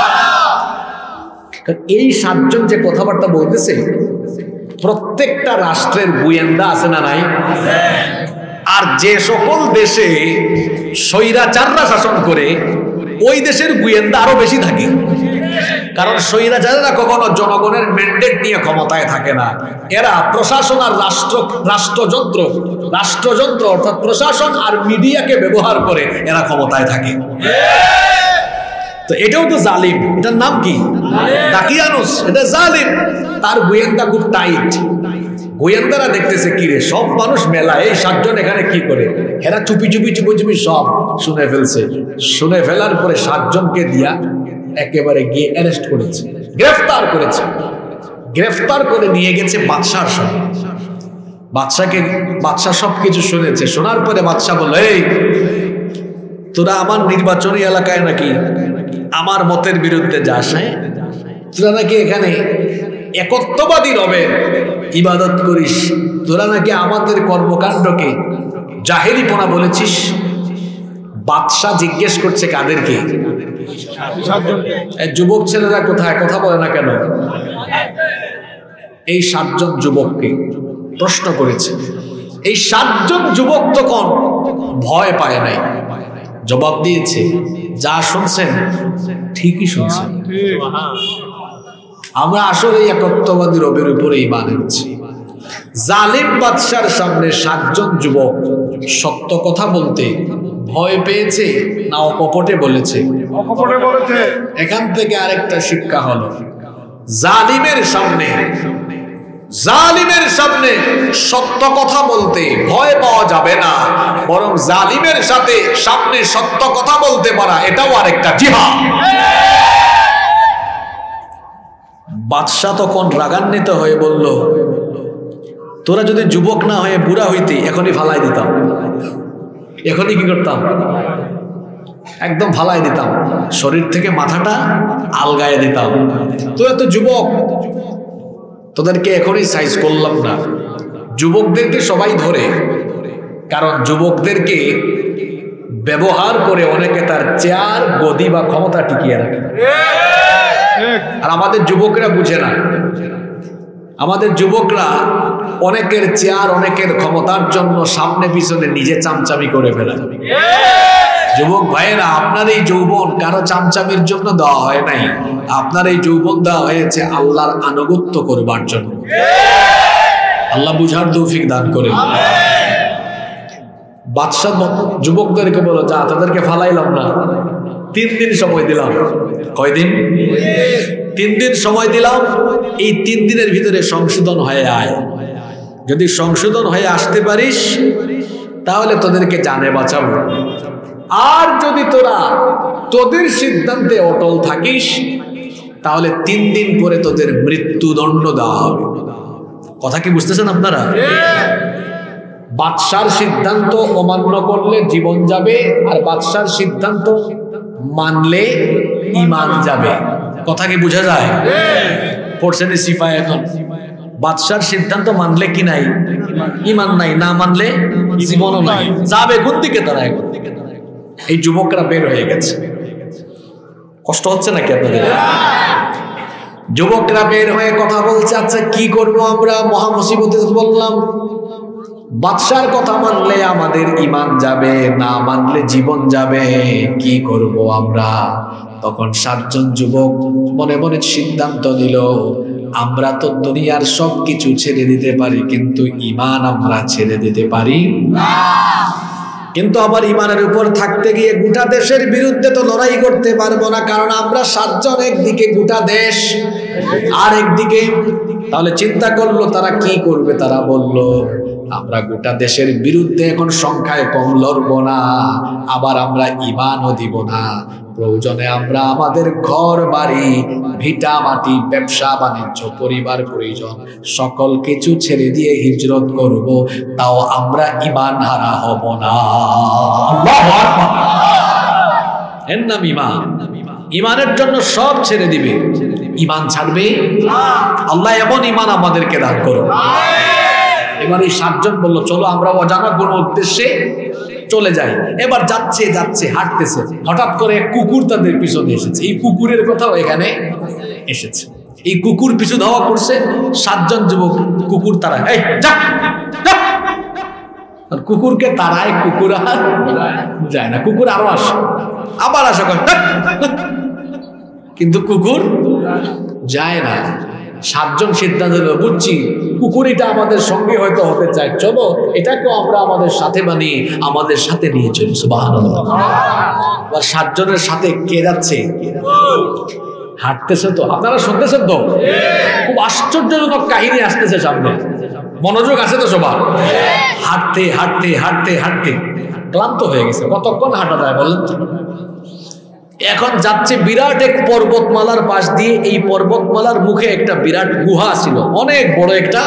এই 7 জন যে কথাবার্তা বলতেছে, প্রত্যেকটা রাষ্ট্রের গোয়েন্দা আছে না নাই? আর যে সকল দেশে স্বৈরাচাররা শাসন করে ওই দেশের গোয়েন্দা আরো বেশি থাকে, কারণ স্বৈরাচাররা কখনো জনগণের ম্যান্ডেট নিয়ে ক্ষমতায় থাকে না। এরা প্রশাসন আর রাষ্ট্রযন্ত্র অর্থাৎ প্রশাসন আর মিডিয়াকে ব্যবহার করে এরা ক্ষমতায় থাকে। তো এটাও তো জালিম। এটার নাম কি? দাকিয়ানুস। এটা জালিম। তার গোয়েন্দা খুব টাইট। গোয়েন্দারা দেখতেছে কি রে, সব মানুষ মেলা, এই 7 জন এখানে কি করে? এরা চুপি সব শুনে ফেলছে। শুনে ফেলার পরে 7 জনকে দিয়া একেবারে গিয়ে অ্যারেস্ট করেছে, গ্রেফতার করে নিয়ে গেছে বাদশার সামনে। বাদশা সবকিছু শুনেছে। শোনার পরে বাদশা বলল, এই তোরা আমার নির্বাচনী এলাকায় নাকি আমার মতের বিরুদ্ধে যাস? হ্যাঁ, তোরা নাকি এখানে একত্ববাদী রবের ইবাদত করিস, তোরা নাকি আমাদের কর্মকাণ্ডকে জাহেলিপনা বলেছিস। বাদশাহ জিজ্ঞেস করছে কাদেরকে? যুবক ছেলেরা কোথায়, কথা বলে না কেন? এই 7 জন যুবককে প্রশ্ন করেছে। এই 7 জন যুবক তখন ভয় পায় নাই, জবাব দিয়েছে, যা শুনছেন ঠিকই শুনছেন, আমরা আসলে একত্ববাদী রবের উপরে ঈমান এনেছি। জালিম বাদশার সামনে 7 জন যুবক সত্য কথা বলতে ভয় পেয়েছে না অকপটে বলেছে? এখান থেকে আরেকটা শিক্ষা হলো, জালিমের সামনে সত্য কথা বলতে ভয় পাওয়া যাবে না, বরং জালিমের সামনে সত্য কথা বলতে পারা এটাও আরেকটা জিহাদ। বাদশাহ তখন রাগান্বিত হয়ে বলল, তোরা যদি যুবক না হয়ে বুড়া হইতে এখনই ফালাই দিতাম। এখনই কি করতাম? একদম ফালাই দিতাম, শরীর থেকে মাথাটা আলগায়ে দিতাম। তোরা তো যুবক, তোদেরকে এখনই সাইজ করলাম না। যুবকদেরকে সবাই ধরে, কারণ যুবকদেরকে ব্যবহার করে অনেকে তার চেয়ার, গদি বা ক্ষমতা টিকিয়ে রাখে। আর আমাদের যুবকরা বুঝে না। আমাদের যুবকরা অনেকের চেয়ার, অনেকের ক্ষমতার জন্য সামনে পিছনে নিজে চামচামি করে ফেলে। যুবক ভাইয়েরা, আপনার এই যৌবন কারো চামচামির জন্য দেওয়া হয় নাই। আপনার এই যৌবন দেওয়া হয়েছে আল্লাহর আনুগত্য করবার জন্য। আল্লাহ বুঝার তৌফিক দান করেন। বাদশাহ যুবকদেরকে বলো, যা, তাদেরকে ফালাইলাম না, 3 দিন সময় দিলাম। কয়দিন? 3 দিন সময় দিলাম। এই 3 দিনের ভিতরে সংশোধন হয়ে আয়। যদি সংশোধন হয়ে আসতে পারিস তাহলে তোদেরকে জানে বাঁচাবো। আর যদি তোরা তোদের সিদ্ধান্তে অটল থাকিস তাহলে 3 দিন পরে তোদের মৃত্যুদণ্ড দেওয়া হবে। কথা কি বুঝতেছেন আপনারা? বাদশার সিদ্ধান্ত অমান্য করলে জীবন যাবে, আর বাদশার সিদ্ধান্ত মানলে ঈমান যাবে। কথা কি বোঝা যায়? পড়ছেন সিফায় এখন, বাদশার সিদ্ধান্ত মানলে কি নাই? ঈমান নাই, না মানলে জীবনও নাই। যাবে কোন দিকে তারা? এখন এই যুবকরা বের হয়ে গেছে। কষ্ট হচ্ছে নাকি আপনাদের? যুবকরা বের হয়ে কথা বলছে, আচ্ছা কি করব আমরা, মহা মুসিবতে বললাম। বাদশার কথা মানলে আমাদের ঈমান যাবে, না মানলে জীবন যাবে, কি করব আমরা? তখন 7 জন যুবক মনে মনে সিদ্ধান্ত নিল, আমরা তো দুনিয়ার সবকিছু ছেড়ে দিতে পারি, কিন্তু ঈমান আমরা ছেড়ে দিতে পারি না। কিন্তু আবার ঈমানের উপর থাকতে গিয়ে গোটা দেশের বিরুদ্ধে তো লড়াই করতে পারবো না, কারণ আমরা 7 জন একদিকে, গোটা দেশ আর একদিকে। তাহলে চিন্তা করলো তারা কি করবে। তারা বলল, আমরা গোটা দেশের বিরুদ্ধে এখন সংখ্যায় কম লড়বো না, আবার আমরা ঈমানও দিব না। প্রয়োজনে আমরা আমাদের ঘর বাড়ি, ভিটা মাটি, ব্যবসা বাণিজ্য, পরিবার পরিজন সকল কিছু ছেড়ে দিয়ে হিজরত করব, তাও আমরা ঈমান হারা হব না। আল্লাহু আকবার। এর নাম ইমান। ইমানের জন্য সব ছেড়ে দিবে, ইমান ছাড়বে আল্লাহ এমন ইমান আমাদেরকে দান করুন। এবার এই 7 জন বলল চলো আমরা অজানা কোনো উদ্দেশ্যে চলে যাই। এবার যাচ্ছে যাচ্ছে হাঁটতেছে, হঠাৎ করে কুকুর তাদের পিছনে এসেছে। এই কুকুরের কথাও এখানে এসেছে। এই কুকুর পিছু ধাওয়া করছে, 7 জন যুবক কুকুর তাড়ায়, এই যা যা। আর কুকুরকে তাড়ায়, কুকুর আর যায় না, কুকুর আরো আসে, আবার আসে, কিন্তু কুকুর যায় না। 7 জন সিদ্ধান্ত হলো, বুঝছি কুকুর এটা আমাদের সঙ্গে হয়তো হতে চায়, চলো এটাকেও আমরা আমাদের সাথে বানিয়ে আমাদের সাথে নিয়ে চলি। সুবহানাল্লাহ। আর 7 জনের সাথে কে যাচ্ছে? হাঁটতেছে তো, আপনারা শুনতেছেন তো? খুব আশ্চর্যজনক কাহিনী আসতেছে সামনে, মনোযোগ আছে তো সবার? হাঁটতে হাঁটতে হাঁটতে হাঁটতে ক্লান্ত হয়ে গেছে। কতক্ষণ হাঁটা যায় বলেন? এখন যাচ্ছে বিরাট এক পর্বতমালার পাশ দিয়ে। এই পর্বতমালার মুখে একটা বিরাট গুহা ছিল, অনেক বড় একটা।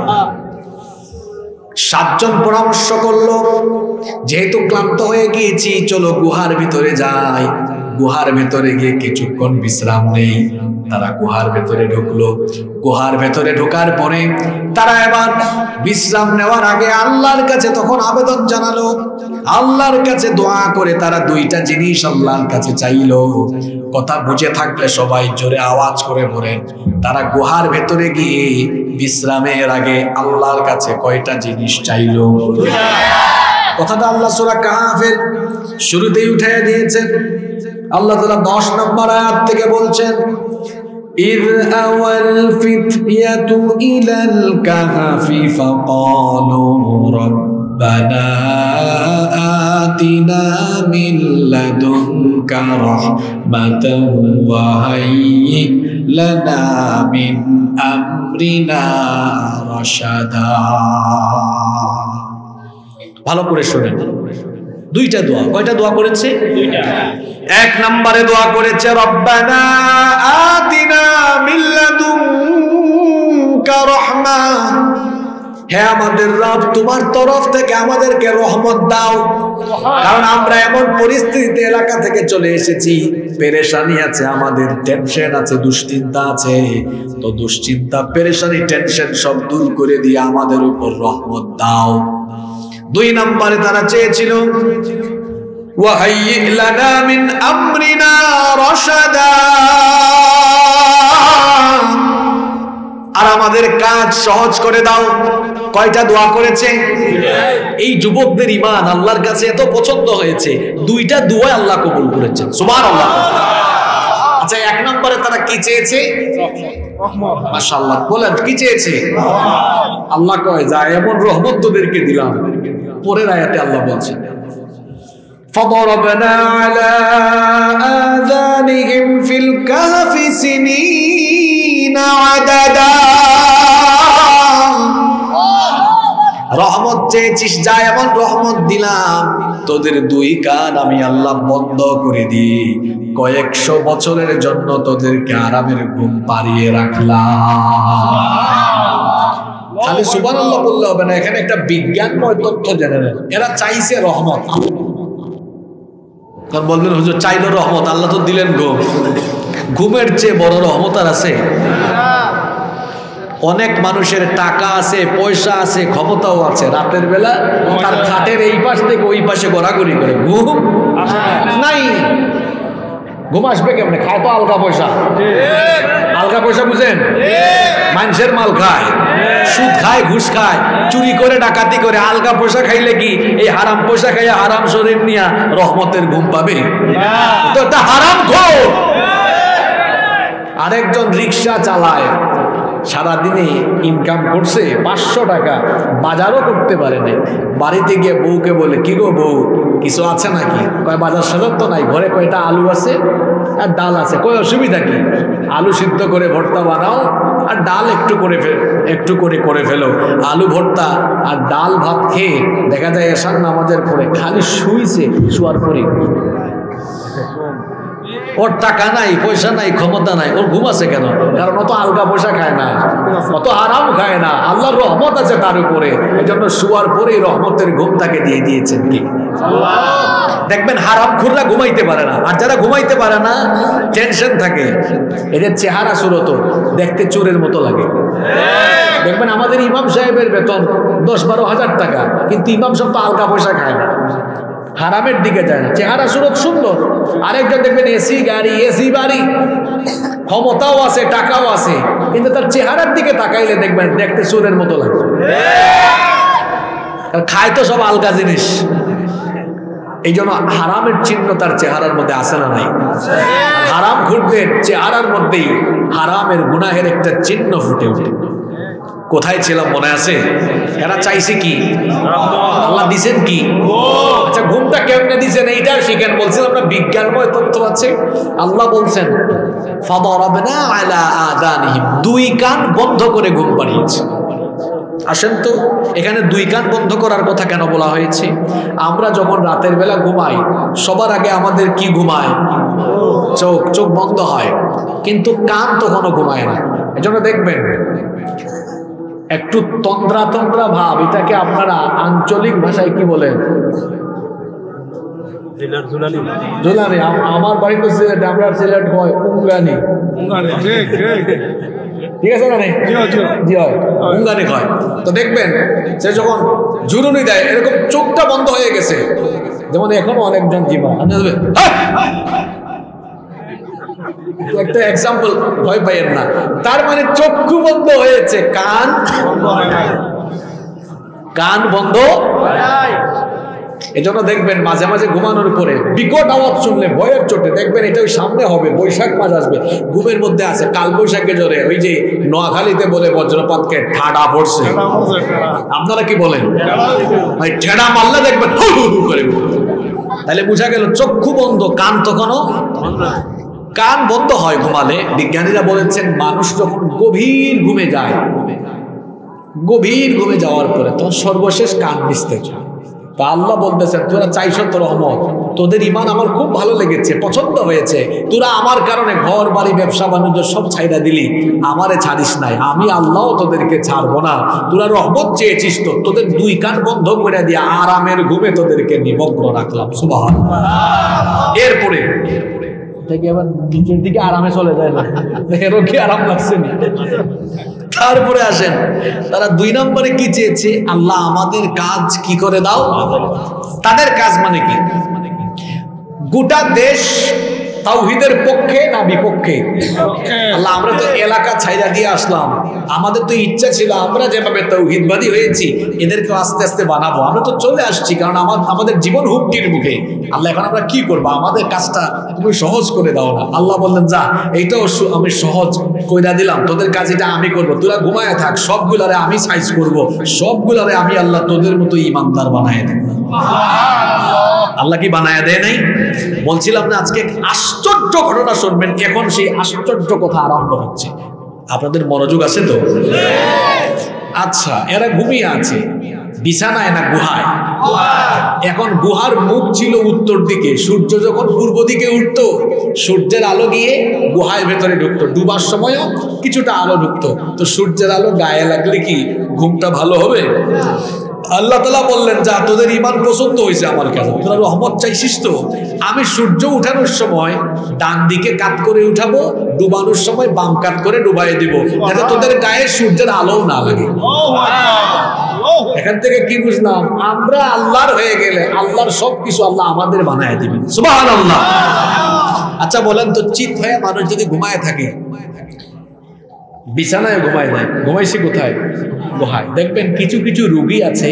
7 জন পরামর্শ করলো, যেহেতু ক্লান্ত হয়ে গিয়েছি চলো গুহার ভিতরে যাই। গুহার ভেতরে গিয়ে কিছুক্ষণ বিশ্রাম নেই। তারা গুহার ভেতরে ঢুকলো। গুহার ভেতরে ঢোকার পরে তারা এবার বিশ্রাম নেওয়ার আগে আল্লাহর কাছে তখন আবেদন জানালো, আল্লাহর কাছে দোয়া করে তারা 2টা জিনিস আল্লাহর কাছে চাইলো। কথা বুঝে থাকলে সবাই জোরে আওয়াজ করে বলেন, তারা গুহার ভেতরে গিয়ে বিশ্রামের আগে আল্লাহর কাছে কয়টা জিনিস চাইলো? কথাটা আল্লাহ সূরা কাহফের শুরুতেই উঠাইয়া দিয়েছেন। আল্লাহ তাআলা 10 নম্বর আয়াত থেকে বলছেন, إذ أوى الفتية إلى الكهف فقالوا ربنا آتنا من لدنك رحمة وهيئ لنا من أمرنا رشدا। ভালো করে শুনেন, 2টা দোয়া। কয়টা দোয়া করেছে? 2টা। 1 নম্বরে দোয়া করেছে রব্বানা আতিনা মিন লাদুনকা রাহমা, হে আমাদের রব তোমার তরফ থেকে আমাদেরকে রহমত দাও। কারণ আমরা এমন পরিস্থিতিতে এলাকা থেকে চলে এসেছি, পেরেশানি আছে, আমাদের টেনশন আছে, দুশ্চিন্তা আছে। তো দুশ্চিন্তা, পেরেশানি, টেনশন সব দূর করে দিয়ে আমাদের উপর রহমত দাও। 2 নম্বরে তারা চেয়েছিল ওয়াহাইয়্যি লানা মিন আমরিনা রাশাদা, আর আমাদের কাজ সহজ করে দাও। কয়টা দোয়া করেছে? এই যুবকদের ঈমান আল্লাহর কাছে এত পছন্দ হয়েছে, 2টা দোয়া আল্লাহ কবুল করেছেন। সুবহানাল্লাহ। আচ্ছা, 1 নম্বরে তারা কি চেয়েছে? রহমত। মাশাআল্লাহ, বলেন কি চেয়েছে? আল্লাহ কয়, যা এমন রহমত তোদেরকে দিলাম। পরের আয়াতে আল্লাহ বলছেন, فضربنا على آذانهم في الكهف سنين عددا। রহমত চেয়েছিস, যা এমন রহমত দিলাম, তোদের 2 কান আমি আল্লাহ বন্ধ করে দিই, কয়েকশো বছরের জন্য তোদেরকে আরামের ঘুম পাড়িয়ে রাখলাম। খালি সুবহানাল্লাহ বললে হবে না, এখানে একটা বিজ্ঞানময় তথ্য জেনে নেন। এরা চাইছে রহমত, কারণ বলবেন হুজুর চাইলো রহমত, আল্লাহ তো দিলেন ঘুম। ঘুমের চেয়ে বড় রহমত আর আছে? অনেক মানুষের টাকা আছে, পয়সা আছে, ক্ষমতাও আছে, রাতের বেলা তার খাটের এই পাশ থেকে ওই পাশে ঘোরাঘুরি করে, ঘুম নাই। ঘুম আসবে কেমনে? খায় তো আলগা পয়সা। আলগা পয়সা বুঝেন? মানুষের মাল খায়, সুদ খায়, ঘুষ খায়, চুরি করে, ডাকাতি করে। আলগা পয়সা খাইলে কি এই হারাম পয়সা খাইয়া হারাম শরীর নিয়া রহমতের ঘুম পাবে? তো এটা হারাম খোর। আরেকজন রিক্সা চালায়, সারাদিনে ইনকাম করছে 500 টাকা, বাজারও করতে পারে নাই। বাড়িতে গিয়ে বউকে বলে, কি গো বউ, কিছু আছে নাকি? কয় বাজার সাজার তো নাই, ঘরে কয়টা আলু আছে আর ডাল আছে। কয় অসুবিধা কি, আলু সিদ্ধ করে ভর্তা বানাও আর ডাল একটু করে ফেলো। আলু ভর্তা আর ডাল ভাত খেয়ে দেখা যায় এশার নামাজের পরে খালি শুইছে, শুয়ার পরে ওর টাকা নাই, পয়সা নাই, ক্ষমতা নাই, ওর ঘুম আছে কেন? কারণ ও তো আলগা পয়সা খায় না, অত হারাম খায় না, আল্লাহর রহমত আছে তার উপরে, এজন্য শোয়ার পরেই রহমতের ঘুম তাকে দিয়ে দিয়েছেন কি দেখবেন হারামখোররা ঘুমাইতে পারে না, আর যারা ঘুমাইতে পারে না টেনশন থাকে, এদের চেহারা সুরত দেখতে চোরের মতো লাগে। দেখবেন আমাদের ইমাম সাহেবের বেতন 10-12 হাজার টাকা, কিন্তু ইমাম সাহেব তো আলগা পয়সা খায় না, হারামের দিকে যায় না, চেহারা সুরত সুন্দর। আরেকজন দেখবেন এসি গাড়ি, এসি বাড়ি, ক্ষমতাও আছে, টাকাও আছে, কিন্তু তার চেহারার দিকে তাকাইলে দেখবেন দেখতে চোরের মতো লাগে। খায় তো সব আলগা জিনিস, এই জন্য হারামের চিহ্ন তার চেহারার মধ্যে আসে না নাই? হারাম ঘুরদের চেহারার মধ্যেই হারামের গুনাহের একটা চিহ্ন ফুটে ওঠে। কোথায় ছিলাম মনে আছে? এরা চাইছে কি? আল্লাহ দিছেন কি? আচ্ছা ঘুমটা কেমনে দিছেন এইটা শিখেন। বলছিলাম না বিজ্ঞানময় তথ্য আছে। আল্লাহ বলছেন ফাদারাবনা আলা আযানিহিম, দুই কান বন্ধ করে ঘুম পাড়িয়েছে। আসেন তো এখানে দুই কান বন্ধ করার কথা কেন বলা হয়েছে? আমরা যখন রাতের বেলা ঘুমাই সবার আগে আমাদের কি ঘুমায়? চোখ বন্ধ হয়, কিন্তু কান তখনও ঘুমায় না। এজন্য দেখবেন একটু তন্দ্রা ভাব, এটাকে আপনারা আঞ্চলিক ভাষায় কি বলেন? ঝুলানি। আমার বাড়ি তো সিলেট, আমরা সিলেট হয় উঙ্গানি। ঠিক আছে না? জি হয়, উঙ্গানি হয়। তো দেখবেন সে যখন ঝুরুনি দেয় এরকম চোখটা বন্ধ হয়ে গেছে, যেমন এখনো অনেকজন জীবন একটা এক্সাম্পল, ভয় পাইয়েন না। তার মানে চক্ষু বন্ধ হয়েছে, কান বন্ধ। এজন্য দেখবেন মাঝে মাঝে ঘুমানোর পরে বিকট আওয়াজ শুনলে ভয়ের চোটে দেখবেন এটা ওই সামনে হবে, বৈশাখ মাস আসবে, ঘুমের মধ্যে আছে কাল বৈশাখে জোরে ওই যে নোয়াখালীতে বলে বজ্রপাতকে ঠাডা পড়ছে, আপনারা কি বলেন? ভাই ঠেডা মারলে দেখবেন হু হু করে, তাহলে বোঝা গেল চক্ষু বন্ধ, কান তখনও কান বন্ধ হয় ঘুমালে। বিজ্ঞানীরা বলেছেন মানুষ যখন গভীর ঘুমে যায়, গভীর ঘুমে যাওয়ার পরে তখন সর্বশেষ কান মিশতে চায়। তা আল্লাহ বলতেছেন তোরা চাইছ তো রহমত, তোদের ইমান আমার খুব ভালো লেগেছে, পছন্দ হয়েছে, তোরা আমার কারণে ঘর বাড়ি ব্যবসা বাণিজ্য সব ছাইড়া দিলি, আমারে ছাড়িস নাই, আমি আল্লাহ তোদেরকে ছাড়বো না, তোরা রহমত চেয়েছিস তো, তোদের দুই কান বন্ধ করে দিয়ে আরামের ঘুমে তোদেরকে নিমগ্ন রাখলাম। সুবহানাল্লাহ। এরপরে আবার নিচের দিকে আরামে চলে যায় না, এরও কি আরাম লাগছে না? তারপরে আসেন তারা 2 নম্বরে কি চেয়েছে? আল্লাহ আমাদের কাজ কি করে দাও। তাদের কাজ মানে কি? গোটা দেশ তাওহীদের পক্ষে না বিপক্ষে? আল্লাহ আমরা তো এলাকা ছাইরা দিয়ে আসলাম, আমাদের তো ইচ্ছা ছিল আমরা যেভাবে তাওহীদবাদী হয়েছি এদেরকে আস্তে আস্তে বানাবো, আমরা তো চলে আসছি, কারণ আমাদের জীবন হুমকির মুখে। আল্লাহ এখন আমরা কি করবো? আমাদের কাজটা তুমি সহজ করে দাও না। আল্লাহ বললেন যা, এইটাও আমি সহজ কইরা দিলাম, তোদের কাজ এটা আমি করবো, তোরা ঘুমায় থাক, সবগুলারে আমি সাইজ করবো, সবগুলারে আমি আল্লাহ তোদের মতো ইমানদার বানায় দেব। আল্লাহ কি বানায় দেয় নাই? বলছিলাম না আজকে আশ্চর্য ঘটনা শুনবেন, এখন সেই আশ্চর্য কথা আরম্ভ হচ্ছে। আপনাদের মনোযোগ আছে তো? আচ্ছা এরা ঘুমিয়ে আছে বিছানায় না গুহায়? এখন গুহার মুখ ছিল উত্তর দিকে, সূর্য যখন পূর্ব দিকে উঠতো সূর্যের আলো গিয়ে গুহার ভেতরে ঢুকতো, ডুবার সময়ও কিছুটা আলো ঢুকতো, তো সূর্যের আলো গায়ে লাগলে কি ঘুমটা ভালো হবে? আল্লাহ তাআলা বললেন যা, তোদের ঈমান পছন্দ হয়েছে আমার কাছে, তোরা রহমত চাইছিস তো, আমি সূর্য উঠানোর সময় ডান দিকে কাত করে উঠাবো, ডুবানোর সময় বাম কাত করে ডুবাই দিব, যাতে তোদের গায়ে সূর্যের আলো না লাগে। এখান থেকে কি বুঝলাম? আমরা আল্লাহর হয়ে গেলে আল্লাহর সবকিছু আল্লাহ আমাদের বানায় দিবেন। সুবহানাল্লাহ। আচ্ছা বলেন তো, চিত হয়ে মানুষ যদি ঘুমায় থাকে, বিছানায় ঘুমায় নাই, ঘুমাইছি কোথায়? গুহায়। দেখবেন কিছু কিছু রোগী আছে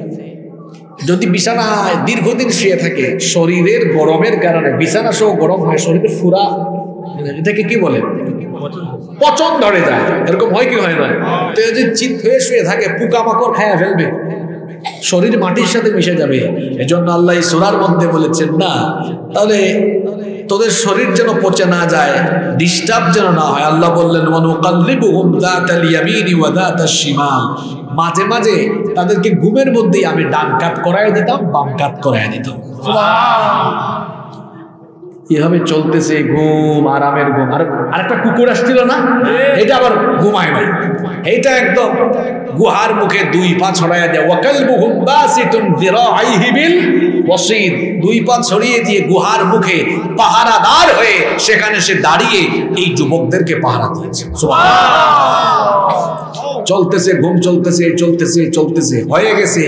যদি বিছানায় দীর্ঘদিন শুয়ে থাকে, শরীরের গরমের কারণে বিছানা সহ গরম হয়, শরীরে ফুরা, এটাকে কি বলে? পচন ধরে যায়। এরকম হয় কি হয় না? তো যদি চিত হয়ে শুয়ে থাকে পোকামাকড় খায়া ফেলবে, শরীর মাটির সাথে মিশে যাবে। এজন্য আল্লাহ সূরার মধ্যে বলেছেন না, তাহলে তোদের শরীর যেন পচে না যায়, ডিস্টার্ব যেন না হয়, আল্লাহ বললেন ওয়ানুকাল্লিবুহুম যাতাল ইয়ামিনি ওয়া যাতাশ শিমাল, মাঝে মাঝে তাদেরকে ঘুমের মধ্যেই আমি ডান কাত করায় দিতাম, বাম কাত করায় দিতাম। এভাবে চলতেছে ঘুম, আরামের ঘুম। আরেকটা কুকুর আসছিল না, এটা আবার ঘুমায় নাই, এটা একদম গুহার মুখে দুই পা ছড়াইয়া দেয়, ওয়াকালবুহুম বাসিতুন যিরাআইহি বিল ওয়াসিদ, দুই পা ছড়িয়ে দিয়ে গুহার মুখে পাহারাদার হয়ে সেখানে সে দাঁড়িয়ে এই যুবকদেরকে পাহারা দিয়েছে। সুবহানাল্লাহ। চলতেছে, ঘুম চলতেছে, চলতেছে চলতেছে, হয়ে গেছে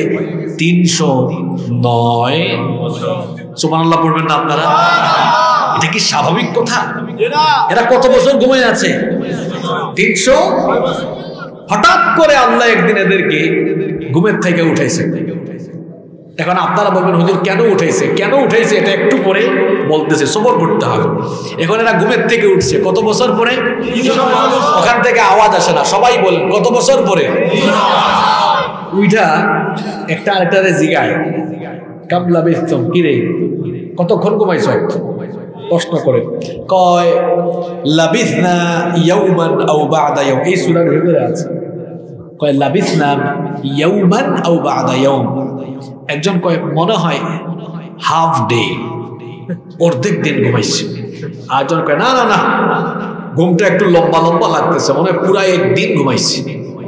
309 বছর। সুবহানাল্লাহ পড়বেন না আপনারা? এটা কি স্বাভাবিক কথা? এরা কত বছর ঘুমিয়ে আছে? 300। হঠাৎ করে আল্লাহ একদিন এদেরকে ঘুমের থেকে উঠাইছে। এখন আপনারা বলবেন হুজুর কেন উঠাইছে, কেন উঠাইছে? এটা একটু পরে বলতেছে, সবর করতে হবে। এখন এরা ঘুমের থেকে উঠছে কত বছর পরে? ওখান থেকে আওয়াজ আসে না, সবাই বলেন কত বছর পরে? উইটা একটা আরেকটারে জিগায়, কাবলা বেস্তম কিরে কতক্ষণ ঘুমাইছ? প্রশ্ন করে কয় লাবিসনা ইয়াউমান আও বা'দা ইয়াউম, এই সূরার ভিতরে আছে। কয় লাবিসনা ইয়াউমান আও বা'দা ইয়াউম, একজন কয় মনে হয় হাফ ডে, অর্ধেক দিন ঘুমাইছে। আরেকজন কয় না না না, ঘুমটা একটু লম্বা লম্বা লাগতেছে, মনে হয় পুরা একদিন ঘুমাইছে।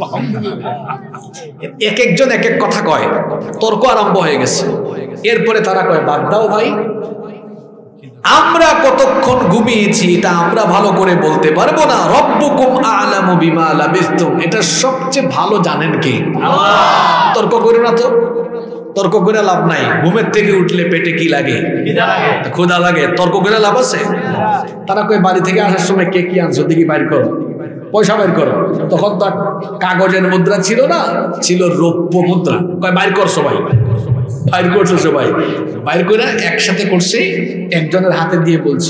এক একজন এক এক কথা কয়, তর্ক আরম্ভ হয়ে গেছে। এরপরে তারা কয় বাদ দাও ভাই, আমরা কতক্ষণ ঘুমিয়েছি এটা আমরা ভালো করে বলতে পারবো না। রব্বুকুম আ'লামু বিমা লাবিসতুম, এটা সবচেয়ে ভালো জানেন কে? আল্লাহ। তর্ক করো না তো, তর্ক করে লাভ নাই। ঘুমের থেকে উঠলে পেটে কি লাগে? ক্ষুধা লাগে। তর্ক করে লাভ আছে? তারা কয় বাড়ি থেকে আসার সময় কে কি আনছো দেখি, বাইর করো, পয়সা বাইর করো। তখন তো কাগজের মুদ্রা ছিল না, ছিল রৌপ্য মুদ্রা। কয় বাইর কর সবাই, বাইর করছে সবাই, বাইর করে একসাথে করছে, একজনের হাতে দিয়ে বলছি।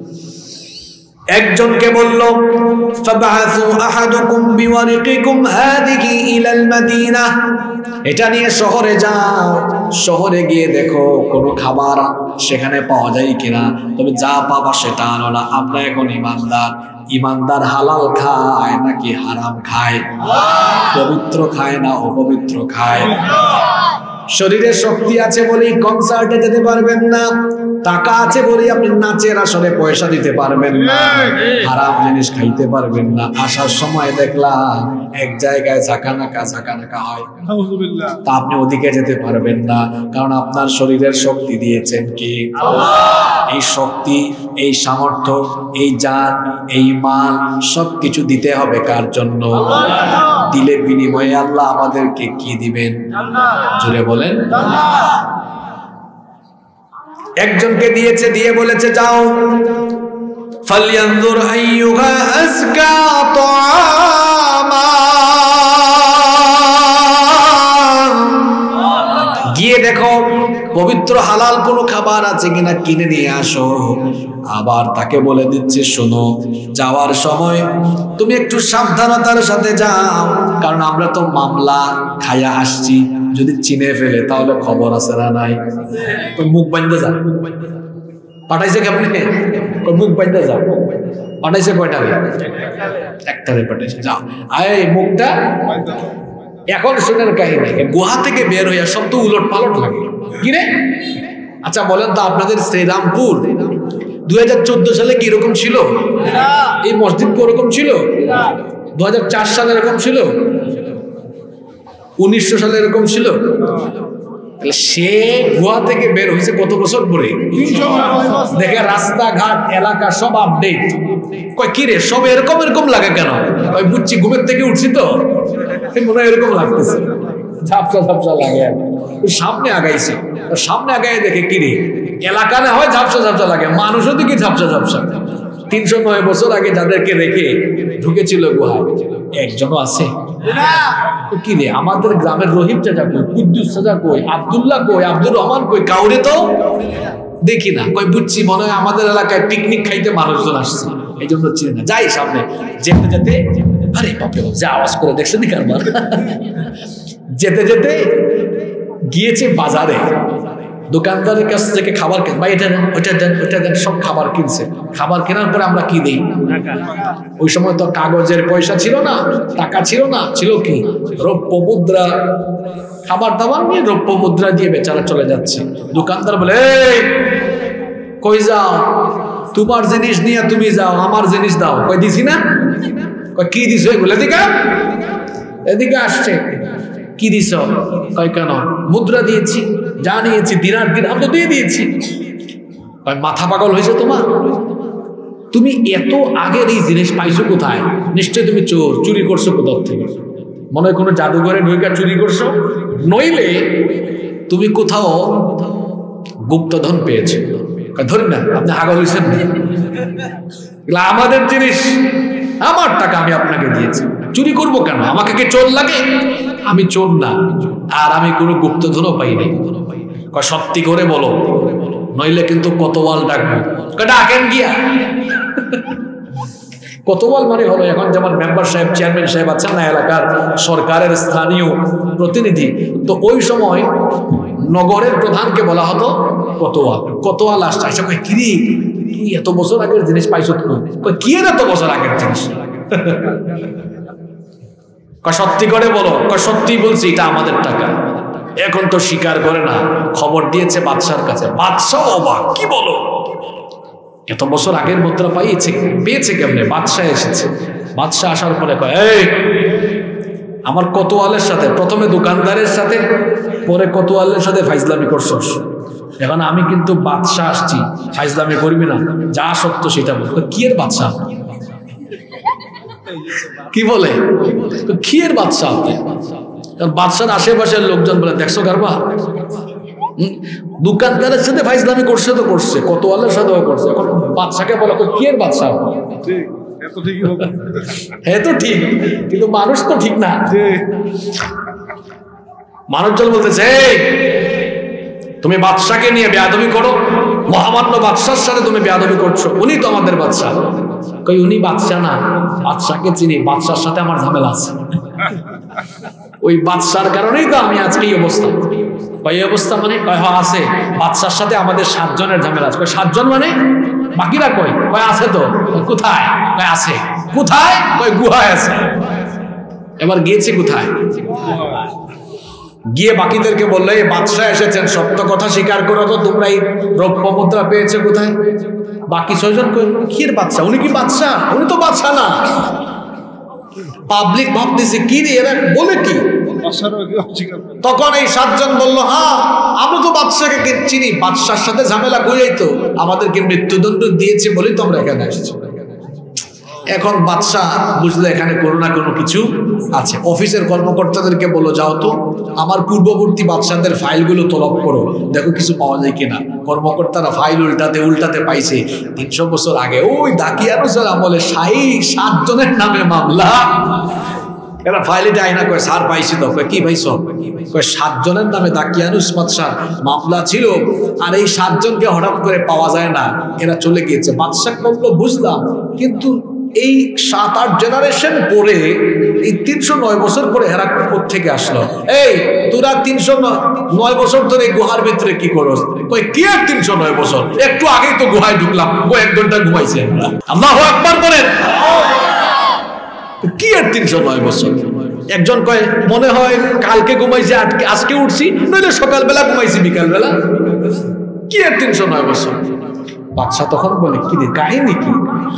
একজনকে বলল ফাবা'আসু আহাদুকুম বিওয়ারিকিকুম হাযিহি ইলাল মাদিনাহ, এটা নিয়ে শহরে যাও, শহরে গিয়ে দেখো কোনো খাবার সেখানে পাওয়া যায় কিনা, তবে যা পাবা সেটা আনো না। আমরা এখন ইমানদার, ইমানদার হালাল খায় নাকি হারাম খায়? পবিত্র খায় না অপবিত্র খায়? শরীরে শক্তি আছে বলেই কনসার্টে যেতে পারবেন না, টাকা আছে বলেই আপনি নাচের আসলে পয়সা দিতে পারবেন না, হারাম জিনিস খাইতে পারবেন না। আসার সময় দেখলাম এক জায়গায় ঝাঁকানাকা হয়, তা আপনি ওদিকে যেতে পারবেন না, কারণ আপনার শরীরের শক্তি দিয়েছেন কি? আল্লাহ। এই শক্তি, এই সামর্থ্য, এই জান, এই মাল সবকিছু দিতে হবে কার জন্য? দিলে বিনিময়ে আল্লাহ আমাদেরকে কি দিবেন? জোরে বলেন। একজনকে দিয়েছে, দিয়ে বলেছে যাও ফালয়ানজুর আইয়ুহা আযকা তাআমা, গিয়ে দেখো পবিত্র হালাল কোনো খাবার আছে কিনা, কিনে নিয়ে আসো। আবার তাকে বলে দিচ্ছে শোনো, যাওয়ার সময় তুমি একটু সাবধানতার সাথে যাও, কারণ আমরা তো মামলা খাইয়া আসছি, যদি চিনে ফেলে তাহলে খবর আছে না নাই? তো মুখ বান্ধে যাও। পাঠাইছে কেমনে? মুখ বান্ধে যাও। পাঠাইছে কয়টারে? একটারে পাঠাইছে, যাও আয় মুখটা। এখন শুনেন কাহিনী, গুহা থেকে বের হইয়া সব তো উলট পালট লাগে কিরে। আচ্ছা বলেন তো, আপনাদের শ্রীরামপুর 2014 সালে কি এরকম ছিল? এই মসজিদ কি ওরকম ছিল? 2004 সালে এরকম ছিল? 1900 সালে এরকম ছিল? তাহলে সে গুহা থেকে বের হয়েছে কত বছর পরে? দেখে রাস্তাঘাট এলাকা সব আপডেট। কয় কি রে সব এরকম এরকম লাগে কেন? কয় বুঝছি, ঘুমের থেকে উঠছি তো মনে হয় এরকম লাগতেছে, ঝাপসা ঝাপসা লাগে। সামনে আগাইছে, সামনে আগাই দেখে কি রে এলাকা না হয় ঝাপসা ঝাপসা লাগে, মানুষও দেখি ঝাপসা ঝাপসা। 309 বছর আগে যাদেরকে রেখে ঢুকেছিল গুহায় একজনও আছে? কি রে আমাদের গ্রামের রহিম চাচা কই, কুদ্দুস চাচা কই, আব্দুল্লাহ কই, আব্দুর রহমান কই, কাউরে তো দেখি না। কই বুঝছি মনে হয় আমাদের এলাকায় পিকনিক খাইতে মানুষজন আসছে, এই জন্য চিনি না। যাই সামনে যেতে যেতে, আরে বাপরে যে আওয়াজ করে দেখছেন কারবার। যেতে যেতে গিয়েছে বাজারে, দোকানদারের কাছ থেকে খাবার কেন, ভাই এটা দেন ওইটা দেন ওইটা দেন, সব খাবার কিনছে। খাবার কেনার পরে আমরা কি দিই? ওই সময় তো কাগজের পয়সা ছিল না, টাকা ছিল না, ছিল কি রৌপ্য মুদ্রা। খাবার দাবার নিয়ে রৌপ্য মুদ্রা দিয়ে বেচারা চলে যাচ্ছে। দোকানদার বলে এই কই যাও, তোমার জিনিস নিয়ে তুমি যাও, আমার জিনিস দাও। কই দিছি না? কি দিছ এগুলো? এদিকে আসছে। কি দিছ? কয় কেন? মুদ্রা দিয়েছি, যা নিয়েছি দিনার দিরহাম তো দিয়ে দিয়েছি। মাথা পাগল হয়েছে তোমার? তুমি এত আগের এই জিনিস পাইছো কোথায়? নিশ্চয় তুমি চোর, চুরি করছো কোথাও থেকে। মনে হয় কোনো জাদুঘরে ঢুকে চুরি করছো, নইলে তুমি কোথাও গুপ্তধন পেয়েছো। ধরি না আপনি হাগল হয়েছেন, আমাদের জিনিস, আমার টাকা আমি আপনাকে দিয়েছি, চুরি করব কেন? আমাকে কি চোর লাগে? আমি চোর না, আর আমি কোনো গুপ্তধনও পাই নাই। সত্যি করে বলো, নইলে কিন্তু কোতোয়াল ডাকবো। ডাকেন গিয়া। কোতোয়াল মানে হলো এখন যেমন মেম্বার সাহেব, চেয়ারম্যান সাহেব আছেন না, এলাকার সরকারের স্থানীয় প্রতিনিধি, তো ওই সময় নগরের প্রধানকে বলা হতো কোতোয়াল। কোতোয়াল আসছে, আসে কয় কিরি তুই এত বছর আগের জিনিস পাইছো? কয় কি এত বছর আগের জিনিস? সত্যি করে বলো। সত্যি বলছি, এটা আমাদের টাকা। এখন তো স্বীকার করে না, খবর দিয়েছে বাদশার কাছে। বাদশাহ অবাক, কি বলো এত বছর আগের মুদ্রা পেয়েছে কেমনে? বাদশাহ এসেছে। বাদশাহ আসার পরে কয়, এই আমার কোতোয়ালের সাথে, প্রথমে দোকানদারের সাথে, পরে কোতোয়ালের সাথে ফাইজলামি করছস। এখন আমি কিন্তু বাদশাহ আসছি, ফাইজলামি করবি না, যা সত্য সেটা বল। কি এর বাদশাহ? কি বলে? কি এর বাদশাহ? বাদশার আশেপাশের লোকজন বলে, দেখছো কারবা, দোকানদারের সাথে ফাইজলামি করছে তো করছে, কোতোয়ালের সাথেও করছে। এখন বাদশাকে বলো কি এর বাদশাহ? হ্যাঁ তো ঠিক, কিন্তু মানুষ তো ঠিক না। মানুষজন বলতেছে, তুমি বাদশাকে নিয়ে বেয়াদবি করো, মহামান্য বাদশার সাথে তুমি বেয়াদবি করছো, উনি তো আমাদের বাদশা। কই উনি বাদশা না, বাদশাকে চিনি, বাদশার সাথে আমার ঝামেলা আছে। ওই বাদশার কারণেই তো আমি আজকে এই অবস্থা। এই অবস্থা মানে কয় আছে, বাদশার সাথে আমাদের 7 জনের ঝামেলা আছে। 7 জন মানে বাকিরা কয়? কয় আছে তো। কোথায়? কয় আছে। কোথায়? কয় গুহায় আছে। এবার গিয়েছে কোথায়? গিয়ে বাকিদেরকে বললো, এই বাদশাহ এসেছেন, সত্য কথা স্বীকার করো তো, তোমরা এই রৌপ্য মুদ্রা পেয়েছে কোথায়? বাকি 6 জন কই কি এর বাদশাহ? উনি কি বাদশাহ? উনি তো বাদশাহ না। পাবলিক ভাবতেছে কি রে এরা বলে কি? তখন এই 7 জন বললো, হ্যাঁ আমরা তো বাদশাকে চিনি, বাদশার সাথে ঝামেলা করেই তো আমাদেরকে মৃত্যুদণ্ড দিয়েছে বলেই তো আমরা এখানে এসেছি। এখন বাদশা বুঝলে এখানে কোনো না কোনো কিছু আছে। অফিসের কর্মকর্তাদেরকে বলো, যাও তো আমার পূর্ববর্তী বাদশাদের ফাইলগুলো তলব করো, দেখো কিছু পাওয়া যায় কিনা। কর্মকর্তারা ফাইল উল্টাতে পাইছে 300 বছর আগে ওই দাকিয়ানুসের আমলে 7 জনের নামে মামলা। এরা ফাইলটা আইনা কয়, স্যার পাইছি তো। কি পাইছ? কয় 7 জনের নামে দাকিয়ানুস বাদশার মামলা ছিল, আর এই 7 জনকে হঠাৎ করে পাওয়া যায় না, এরা চলে গিয়েছে। বাদশা বলল, বুঝলাম, কিন্তু এই 7-8 জেনারেশন পরে, এই 309 বছর পরে এরা কোত্থেকে আসলো? এই তোরা 309 বছর ধরে গুহার ভিতরে কি করস? কই কি আর 309 বছর, একটু আগেই তো গুহায় ঢুকলাম, 1 ঘন্টা ঘুমাইছি আমরা। আল্লাহু আকবার বলেন। কি আর 309 বছর? একজন কয় মনে হয় কালকে ঘুমাইছি, আজকে উঠছি, নইলে সকালবেলা ঘুমাইছি বিকালবেলা। কি আর 309 বছর? বাদশা তখন বলে, কি রে কাহিনী কি?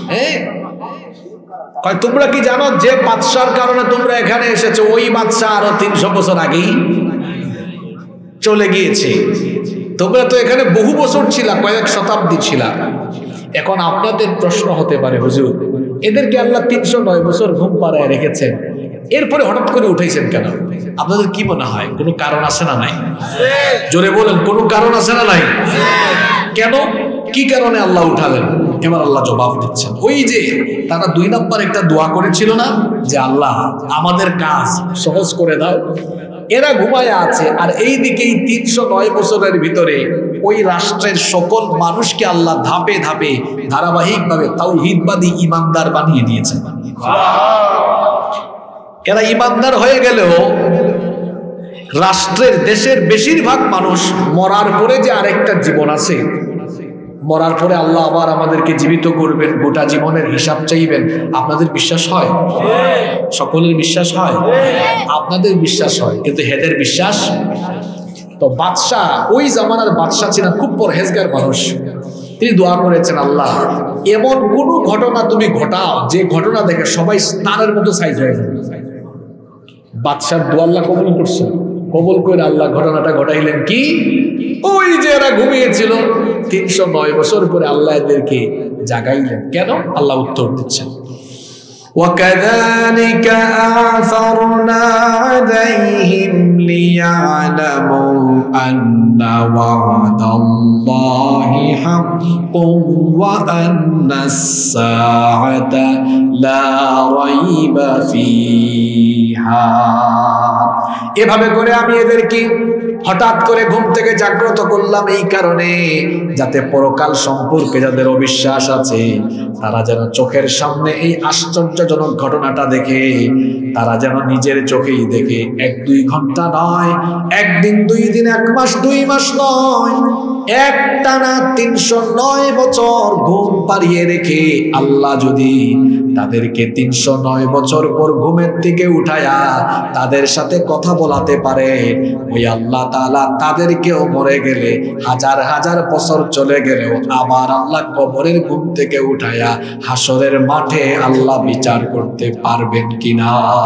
কয় তোমরা কি জানো যে বাদশার কারণে তোমরা এখানে এসেছো, ওই বাদশা আরো 300 বছর আগেই চলে গিয়েছে। তোমরা তো এখানে বহু বছর ছিলা, কয়েক শতাব্দী ছিলা। এখন আপনাদের প্রশ্ন হতে পারে, হুজুর এদেরকে আল্লাহ 309 বছর ঘুম পাড়ায় রেখেছেন, এরপরে হঠাৎ করে উঠাইছেন কেন? আপনাদের কি মনে হয় কোনো কারণ আছে না নাই? জোরে বলেন, কোনো কারণ আছে না নাই? কেন, কি কারণে আল্লাহ উঠালেন? এবার আল্লাহ জবাব দিচ্ছেন। ওই যে তারা 2 নম্বর একটা দোয়া করেছিল না, যে আল্লাহ আমাদের কাজ সহজ করে দাও। এরা ঘুমায় আছে, আর এই দিকেই 309 বছরের ভিতরে ওই রাষ্ট্রের সকল মানুষকে আল্লাহ ধাপে ধাপে ধারাবাহিকভাবে তাওহীদবাদী ইমানদার বানিয়ে দিয়েছেন। এরা ইমানদার হয়ে গেলেও রাষ্ট্রের, দেশের বেশিরভাগ মানুষ মরার পরে যে আরেকটা জীবন আছে, মরার পরে আল্লাহ আবার আমাদেরকে জীবিত করবেন, গোটা জীবনের হিসাব চাইবেন, আপনাদের বিশ্বাস হয়? সকলের বিশ্বাস হয়? আপনাদের বিশ্বাস হয়, কিন্তু হেদের বিশ্বাস? তো বাদশাহ, ওই জামানার বাদশাহ ছিলেন খুব পরহেজগার মানুষ। তিনি দোয়া করেছেন, আল্লাহ এমন কোন ঘটনা তুমি ঘটাও যে ঘটনা দেখে সবাই স্নানের মতো সাইজ হয়ে যাবে। বাদশার দোয়া আল্লাহ কবুল করছেন, কবুল করে আল্লাহ ঘটনাটা ঘটাইলেন কি, ওই যে এরা ঘুমিয়েছিল 309 বছর পরে আল্লাহ এদেরকে জাগাইলেন। কেন? আল্লাহ উত্তর দিচ্ছেন, وَكَذَلِكَ أَعْثَرْنَا عَلَيْهِمْ لِيَعْلَمُوا أَنَّ وَعْدَ اللَّهِ حَقٌّ وَأَنَّ السَّاعَةَ لَا رَيْبَ فِيهَا। এভাবে করে আমি এদেরকে হঠাৎ করে ঘুম থেকে জাগ্রত করলাম এই কারণে, যাতে পরকাল সম্পর্কে যাদের অবিশ্বাস আছে তারা যেন চোখের সামনে এই আশ্চর্যজনক ঘটনাটা দেখে তারা যেন নিজের চোখেই দেখে। 1-2 ঘন্টা নয়, 1 দিন 2 দিন 1 মাস 2 মাস নয়, একটানা 309 বছর ঘুম পাড়িয়ে রেখে আল্লাহ যদি তাদেরকে 309 বছর পর ঘুমের থেকে উঠায়া তাদের সাথে কথা বলাতে পারে, ওই আল্লাহ তাআলা তাদেরকেও মরে গেলে 1000 বছর চলে গেলেও আবার আল্লাহ কবরের ঘুম থেকে উঠায়া হাসরের মাঠে আল্লাহ বিচার করতে পারবেন কিনা।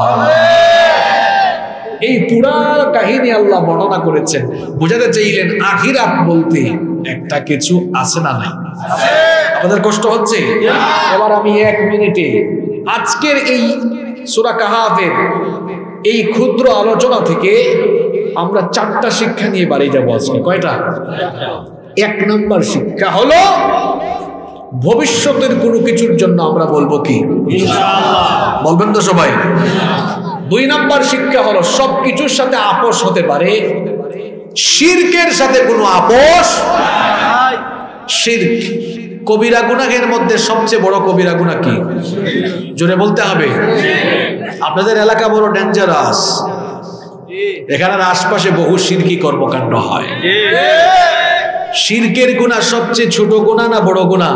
এই পুরা কাহিনী আল্লাহ বর্ণনা করেছেন, বোঝাতে চাইলেন আখিরাত বলতে একটা কিছু আছে না নাই? আপনাদের কষ্ট হচ্ছে? এবার আমি 1 মিনিটে আজকের এই সূরা কাহাফের এই ক্ষুদ্র আলোচনা থেকে আমরা 4টা শিক্ষা নিয়ে বাড়ি যাবো আজকে। কয়টা? 1 নম্বর শিক্ষা হলো ভবিষ্যতের কোনো কিছুর জন্য আমরা বলবো কি ইনশাআল্লাহ, বলবেন তো সবাই? 2 নম্বর শিক্ষা হলো সবকিছুর সাথে আপোষ হতে পারে, শিরকের সাথে কোনো আপোষ নাই। শিরক কবিরা গুনাহের মধ্যে সবচেয়ে বড় কবিরা গুনাহ কি? জোরে বলতে হবে। আপনাদের এলাকা বড় ডেঞ্জারাস, এখানের আশপাশে বহু শিরকি কর্মকাণ্ড হয়। শিরকের গুনাহ সবচেয়ে ছোট গুনাহ না বড় গুনাহ?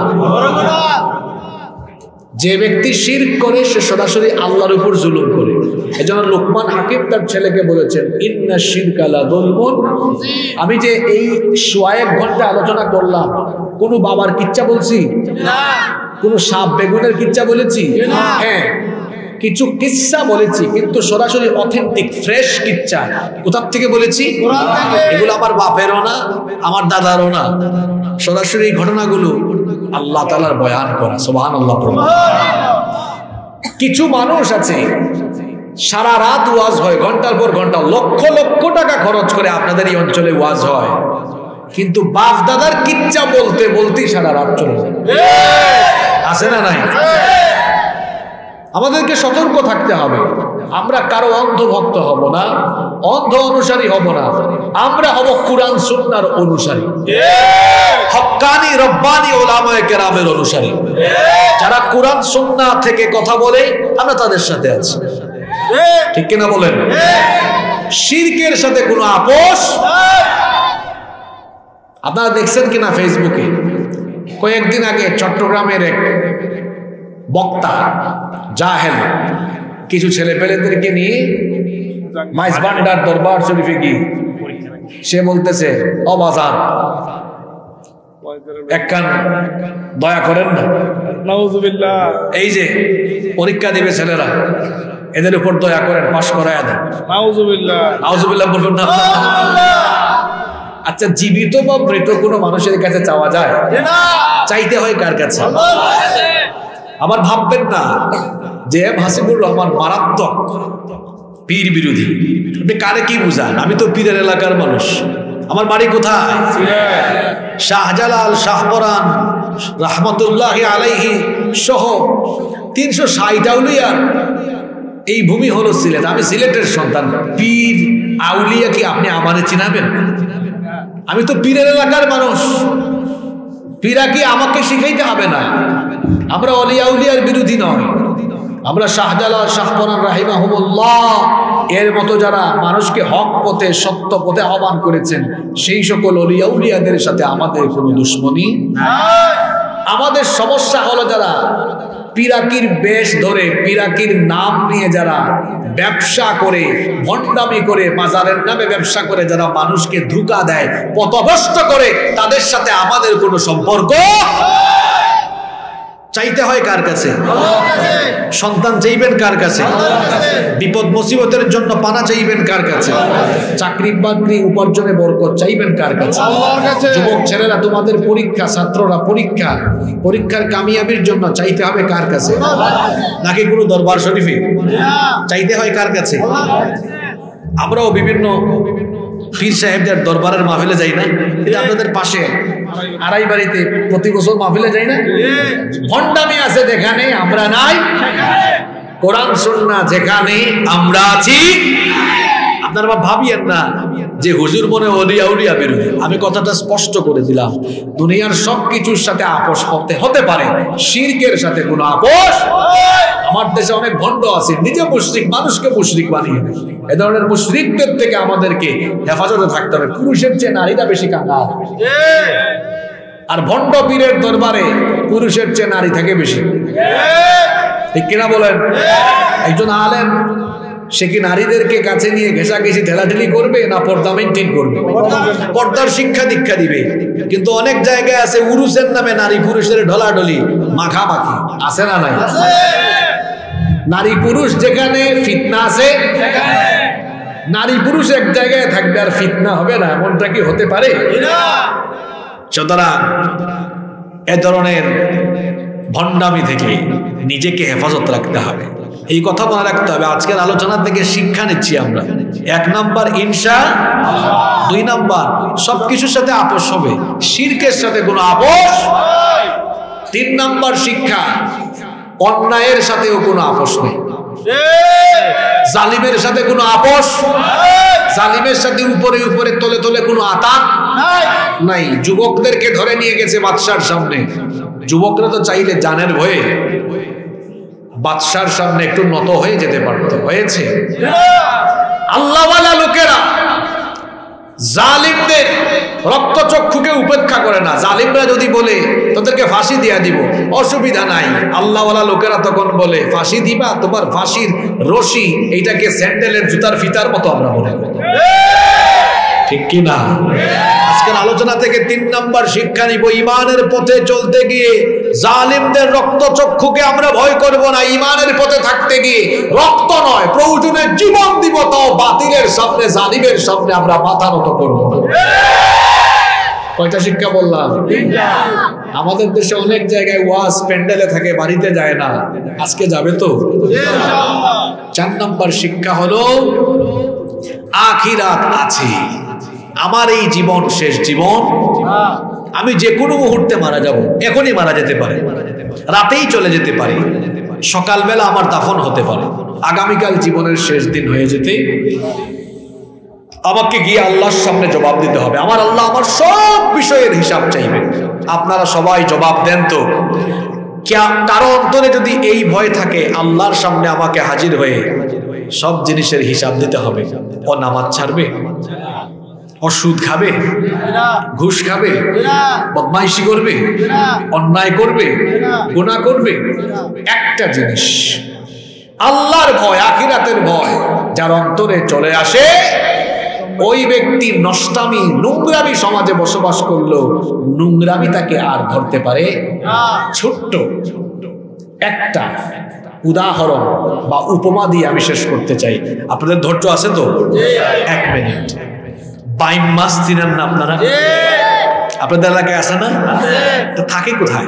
যে ব্যক্তি শিরক করে সে সরাসরি আল্লাহর উপর জুলুম করে। এজন্য লোকমান হাকিম তার ছেলেকে বলেছেন, ইন্না শিরকা লা যুলমুন। আমি যে এই 1 ঘন্টা আলোচনা করলাম, কোন বাবার কিচ্ছা বলছি না, কোন সাপ বেগুনের কিচ্ছা বলেছি না, হ্যাঁ কিছু কিচ্ছা বলেছি, কিন্তু সরাসরি অথেন্টিক ফ্রেশ কিচ্ছা। কোথা থেকে বলেছি? কোরআন থেকে। এগুলো আমার বাপেরও না, আমার দাদারও না, সরাসরি ঘটনাগুলো আল্লাহ তাআলার বয়ান করা। সুবহানাল্লাহ। কিছু মানুষ আছে সারা রাত ওয়াজ হয়, ঘন্টার পর ঘন্টা, লক্ষ লক্ষ টাকা খরচ করে আপনাদের এই অঞ্চলে ওয়াজ হয়, কিন্তু বাপ দাদার কিচ্ছা বলতে বলতেই সারা রাত চলে যায়। আছে না নাই? আমাদেরকে সতর্ক থাকতে হবে। আমরা কারো অন্ধ ভক্ত হব না, অন্ধ অনুসারী হব না, আমরা হব কুরআন সুন্নাহর অনুসারী, হক্কানি রব্বানি উলামায়ে কেরামের অনুসারী। যারা কুরআন সুন্নাহ থেকে কথা বলে আমরা তাদের সাথে আছি, ঠিক কিনা বলেন? শিরকের সাথে কোনো আপোষ। আপনারা দেখছেন কিনা ফেসবুকে, কয়েকদিন আগে চট্টগ্রামের এক বক্তা জাহেল কিছু ছেলে পেলেদেরকে নিয়ে মাইজবান্ডার দরবার শরীফে গিয়ে সে বলতেছে, অবাজান একখান দয়া করেন না, নাউজুবিল্লাহ, এই যে পরীক্ষা দিবে ছেলেরা, এদের উপর দয়া করেন, পাশ করায় দেন। নাউজুবিল্লাহ, নাউজুবিল্লাহ বলবেন না। আচ্ছা, জীবিত বা মৃত কোনো মানুষের কাছে চাওয়া যায় না? চাইতে হয় কার কাছে? আবার ভাববেন না যে হাসিবুর রহমান মারাত্মক পীর বিরোধী। আপনি কারে কি বুঝান? আমি তো পীরের এলাকার মানুষ, আমার বাড়ি কোথায়? শাহজালাল, শাহপরান রহমতুল্লাহি আলাইহি সহ 360 আউলিয়ার এই ভূমি হলো সিলেট। আমি সিলেটের সন্তান। পীর আউলিয়া কি আপনি আমারে চিনাবেন? আমি তো পীরের এলাকার মানুষ, পীরা কি আমাকে শিখাইতে হবে না। আমরা অলিয়া উলিয়ার বিরোধী নয়, আমরা শাহজালাল, শাহপরান রাহিমাহুমুল্লাহ এর মতো যারা মানুষকে হক পথে, সত্য পথে আহ্বান করেছেন, সেই সকল অলিয়া উলিয়াদের সাথে আমাদের কোনো দুশ্মনী নাই। আমাদের সমস্যা হলো যারা পিরাকির বেশ ধরে পিরাকির নাম নিয়ে যারা ব্যবসা করে, ভণ্ডামি করে, মাজারের নামে ব্যবসা করে যারা মানুষকে ধোঁকা দেয়, পথভ্রষ্ট করে, তাদের সাথে আমাদের কোনো সম্পর্ক। চাইতে হয় কার কাছে? সন্তান চাইবেন কার কাছে? বিপদ মুসিবতের জন্য পানা চাইবেন কার কাছে? চাকরি বাকরি উপার্জনে বরকত চাইবেন কার কাছে? যুবক ছেলেরা তোমাদের পরীক্ষা, ছাত্ররা পরীক্ষার কামিয়াবির জন্য চাইতে হবে কার কাছে? নাকি কোনো দরবার শরীফে? চাইতে হয় কার কাছে? আমরাও বিভিন্ন পীর সাহেবদের দরবারের মাহফিলে যাই না? এটা আপনাদের পাশে আড়াই বাড়িতে প্রতি বছর মাহফিলে যাই না? ভণ্ডামি আছে যেখানে আমরা নাই, কোরআন সুন্নাহ যেখানে আমরা আছি। আপনারা ভাবিয়েন না যে হুজুর মনে ওলিয়া উলিয়া বেরোবে। আমি কথাটা স্পষ্ট করে দিলাম, দুনিয়ার সবকিছুর সাথে আপোষ হতে পারে, শিরকের সাথে কোনো আপোষ। আমার দেশে অনেক ভণ্ড আছে, নিজে মুশরিক, মানুষকে মুশরিক বানিয়ে দেয়। এ ধরনের মুশরিকদের থেকে আমাদেরকে হেফাজতে থাকতে হবে। পুরুষের চেয়ে নারীরা বেশি কাঙ্গাল, আর ভণ্ড পীরের দরবারে পুরুষের চেয়ে নারী থাকে বেশি। ঠিক কিনা বলেন? একজন আলেম সে কি নারীদেরকে কাছে নিয়ে ঘেঁষাঘেঁষি ঠেলাঠেলি করবে, না পর্দা মেইনটেইন করবে? পর্দার শিক্ষা দীক্ষা দিবে। কিন্তু অনেক জায়গায় আছে উরুসের নামে নারী পুরুষের ঢলাঢলি, মাখামাখি আছে না নাই? নারী পুরুষ যেখানে ফিতনা আছে, নারী পুরুষ এক জায়গায় থাকবে আর ফিতনা হবে না, এমনটা কি হতে পারে? সুতরাং এ ধরনের ভণ্ডামি থেকে নিজেকে হেফাজত রাখতে হবে। এই কথা মনে রাখতে হবে। আজকের আলোচনা থেকে শিক্ষা নিচ্ছি আমরা। 1 নাম্বার ইনশাআল্লাহ, 2 নাম্বার সবকিছুর সাথে আপোষ হবে, শিরকের সাথে কোনো আপোষ। 3 নাম্বার শিক্ষা, অন্যায়ের সাথেও কোনো আপোষ নেই, জালিমের সাথে কোনো আপোষ, জালিমের সাথে উপরে উপরে তলে তলে কোনো আতাত নাই। যুবকদেরকে ধরে নিয়ে গেছে বাদশার সামনে। যুবকরা তো চাইলে জানের ভয়ে বাদশার সামনে একটু নত হয়ে যেতে পারত, হয়েছে? আল্লাহওয়ালা লোকেরা জালিমদের রক্তচক্ষুকে উপেক্ষা করে না। জালিমরা যদি বলে তোদেরকে ফাঁসি দিয়া দিব, অসুবিধা নাই, আল্লাহওয়ালা লোকেরা তখন বলে ফাঁসি দিবা, তোমার ফাঁসির রশি এইটাকে স্যান্ডেলের জুতার ফিতার মতো আমরা মনে করি। ঠিক কি না? আজকের আলোচনা থেকে 3 নাম্বার শিক্ষা নিব, ইমানের পথে চলতে গিয়ে জালিমদের রক্তচক্ষুকে আমরা ভয় করব না। ইমানের পথে থাকতে গিয়ে রক্ত নয়, প্রয়োজনে জীবন দিব, তাও বাতিলের সামনে, জালিমের সামনে আমরা মাথা নত করব না। কয়টা শিক্ষা বললাম? আমাদের দেশে অনেক জায়গায় ওয়াজ প্যান্ডেলে থাকে, বাড়িতে যায় না। আজকে যাবে তো ইনশাআল্লাহ। 4 নাম্বার শিক্ষা হলো আখিরাত আছে। আমার এই জীবন শেষ জীবন, আমি যে কোনো মুহূর্তে মারা যাব, এখনই মারা যেতে পারে, রাতেই চলে যেতে পারে, সকালবেলা আমার দাফন হতে পারে, আগামীকাল জীবনের শেষ দিন হয়ে যেতে আমাকে গিয়ে আল্লাহর সামনে জবাব দিতে হবে। আমার আল্লাহ আমার সব বিষয়ের হিসাব চাইবেন। আপনারা সবাই জবাব দেন তো, কারো অন্তরে যদি এই ভয় থাকে আল্লাহর সামনে আমাকে হাজির হয়ে সব জিনিসের হিসাব দিতে হবে, ও নামাজ ছাড়বে? ও সুদ খাবে? ঘুষ খাবে? বদমাইশি করবে? অন্যায় করবে? গুনাহ করবে? একটা জিনিস, আল্লাহর ভয়, আখিরাতের ভয় যার অন্তরে চলে আসে, ওই ব্যক্তি নষ্টামি, নোংরামি সমাজে বসবাস করলো, নোংরামি তাকে আর ধরতে পারে না। ছোট্ট একটা উদাহরণ বা উপমা দিয়ে আমি শেষ করতে চাই। আপনাদের ধৈর্য আছে তো? 1 মিনিট। বাইম মাছ চিনেন না আপনারা? আপনাদের এলাকায় আছে না? তো থাকে কোথায়?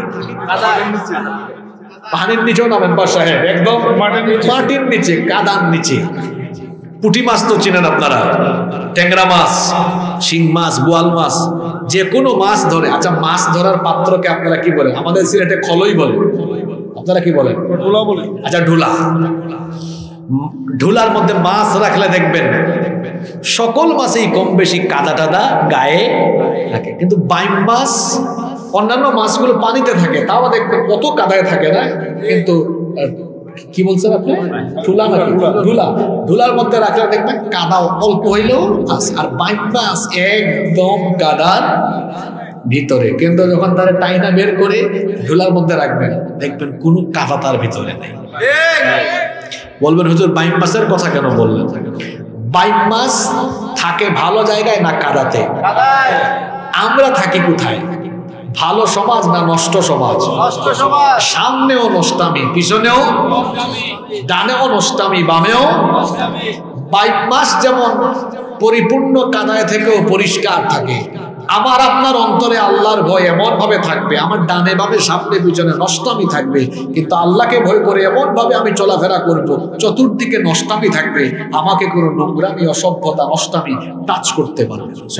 পানির নিচেও নামেন বা সাহেব, একদম মাটির নিচে, কাদার নিচে। পুঁটি মাছ তো চিনেন আপনারা, ট্যাংরা মাছ, শিং মাছ, বোয়াল মাছ, যে কোনো মাছ ধরে। আচ্ছা, মাছ ধরার পাত্রকে আপনারা কি বলেন? আমাদের সিলেটে খলই বলে, আপনারা কি বলেন? ঢোলা বলে। আচ্ছা, ঢোলা। ঢোলার মধ্যে মাছ রাখলে দেখবেন সকল মাছেই কম বেশি কাদা টাদা গায়ে থাকে, কিন্তু বাইম মাছ, অন্যান্য মাছগুলো পানিতে থাকে, তাও দেখবেন কত কাদায় থাকে না, কিন্তু কি বলছেন আপনি? ঢোলা নাকি? ঢোলা। ঢোলার মধ্যে রাখলে দেখবেন কাদা অল্প হইলেও আছে, আর বাইম মাছ একদম কাদার ভিতরে, কিন্তু যখন তারা টাইনা বের করে ঝোলার মধ্যে রাখবেন দেখবেন কোনো কাঁটা তার ভিতরে নেই। বলবেন হুজুর বাইম মাছের কথা কেন বললেন? বাইম মাছ থাকে ভালো জায়গায় না কাদাতে? আমরা থাকি কোথায়? ভালো সমাজ না নষ্ট সমাজ? সামনেও নষ্টামি, পিছনেও, ডানেও নষ্টামি, বামেও। বাইম মাছ যেমন পরিপূর্ণ কাদায় থেকেও পরিষ্কার থাকে, আমার আপনার অন্তরে আল্লাহর ভয় এমন ভাবে থাকবে, আমার ডানে বামে সামনে পিছনে নষ্টামি থাকবে, কিন্তু আল্লাহকে ভয় করে এমন ভাবে আমি চলাফেরা করব, চতুর্দিকে নষ্টামি থাকবে, আমাকে কোনো নোংরামি, অসভ্যতা, নষ্টামি টাচ করতে পারবে না।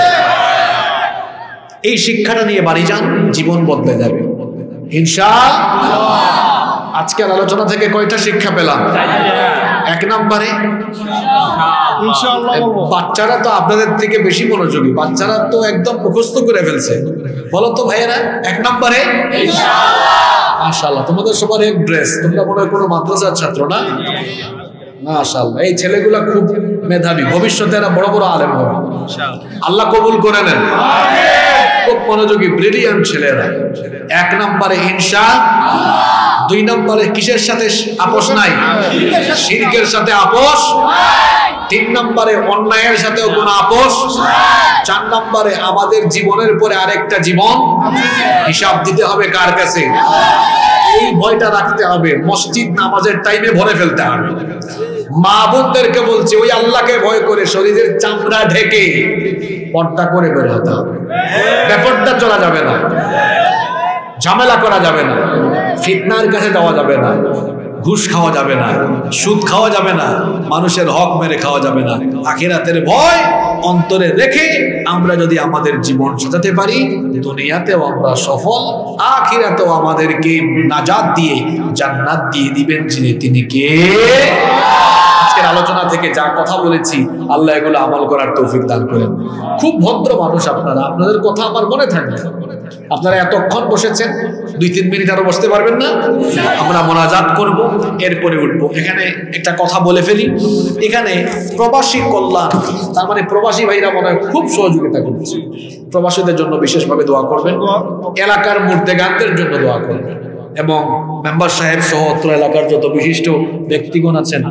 এই শিক্ষাটা নিয়ে বাড়ি যান, জীবন বদলে যাবে ইনশাআল্লাহ। আজকের আলোচনা থেকে কয়টা শিক্ষা পেলাম? এক নম্বরে বাচ্চারা তো আপনাদের থেকে বেশি মনোযোগী, বাচ্চারা তো একদম মুখস্থ করে ফেলছে। বলো তো ভাইয়েরা, এক নম্বরে মাশাআল্লাহ, তোমাদের সবার এক ড্রেস, তোমরা মনে হয় কোনো মাদ্রাসার ছাত্র না? মাশাআল্লাহ, এই ছেলেগুলা খুব মেধাবী, ভবিষ্যতে এরা বড় বড় আলেম হবে, আল্লাহ কবুল করে নেন। খুব মনোযোগী, ব্রিলিয়ান্ট ছেলেরা। এক নম্বরে ইনশাআল্লাহ। দুই নম্বরে কিসের সাথে আপোষ নাই? শিরকের সাথে আপোষ। তিন নম্বরে অন্যায়ের সাথেও কোনো আপোষ। চার নম্বরে আমাদের জীবনের পরে আরেকটা জীবন, হিসাব দিতে হবে কার কাছে? এই ভয়টা রাখতে হবে, মসজিদ নামাজের টাইমে ভরে ফেলতে হবে। মা বোনদেরকে বলছে ওই আল্লাহকে ভয় করে শরীরের চামড়া ঢেকে পর্দা করে বের হতে হবে। ব্যাপারটা চলা যাবে না, ঝামেলা করা যাবে না, ফিতনার কাছে যাওয়া যাবে না, ঘুষ খাওয়া যাবে না, সুদ খাওয়া যাবে না, মানুষের হক মেরে খাওয়া যাবে না। আখিরাতের ভয় অন্তরে রেখে আমরা যদি আমাদের জীবন সাজাতে পারি, দুনিয়াতেও আমরা সফল, আখিরাতেও আমাদেরকে নাজাত দিয়ে জান্নাত দিয়ে দিবেন যিনি, তিনি কে? আজকের আলোচনা থেকে যা কথা বলেছি আল্লাহ এগুলো আমল করার তৌফিক দান করেন। খুব ভদ্র মানুষ আপনারা, আপনাদের কথা আমার মনে থাকবে। আপনারা এতক্ষণ বসেছেন, 2-3 মিনিট আরো বসতে পারবেন না? আমরা মোনাজাত করব, এরপরে উঠবো। এখানে একটা কথা বলে ফেলি, এখানে প্রবাসী কল্যাণ, তার মানে প্রবাসী ভাইরা মনে হয় খুব সহযোগিতা করছে। প্রবাসীদের জন্য বিশেষভাবে দোয়া করবেন, এলাকার মুর্তেগানদের জন্য দোয়া করবেন, এবং মেম্বার সাহেব সহ অত্র এলাকার যত বিশিষ্ট ব্যক্তিগণ আছেন,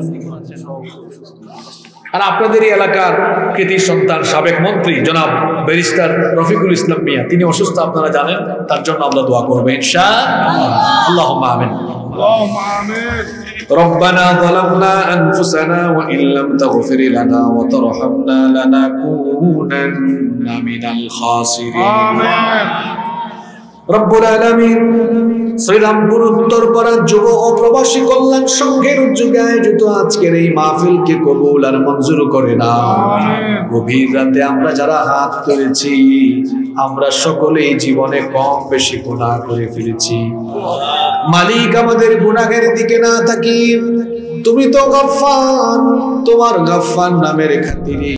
আর আপনাদের এই এলাকার কৃতি সন্তান সাবেক মন্ত্রী জনাব ব্যারিস্টার রফিকুল ইসলাম মিয়া, তিনি অসুস্থ আপনারা জানেন, তার জন্য আমরা দোয়া করবো ইনশাআল্লাহ। আল্লাহুম্মা আমিন। ربنا ظلمنا أنفسنا وإن لم تغفر لنا وترحمنا لنكونن من الخاسرين রব্বুল আলামিন। শ্রীরামপুর উত্তরপাড়া যুব ও প্রবাসী কল্যাণ সংঘের উদ্যোগে আয়োজিত আজকের এই মাহফিলকে কবুল আর মঞ্জুর করে না। গভীর রাতে আমরা যারা হাত তুলেছি, আমরা সকলেই জীবনে কম বেশি গুনাহ করে ফেলেছি। মালিক, আমাদের গুনাহের দিকে না তাকিয়ে তুমি তো গফফার, তোমার গফফার নামের খাতিরে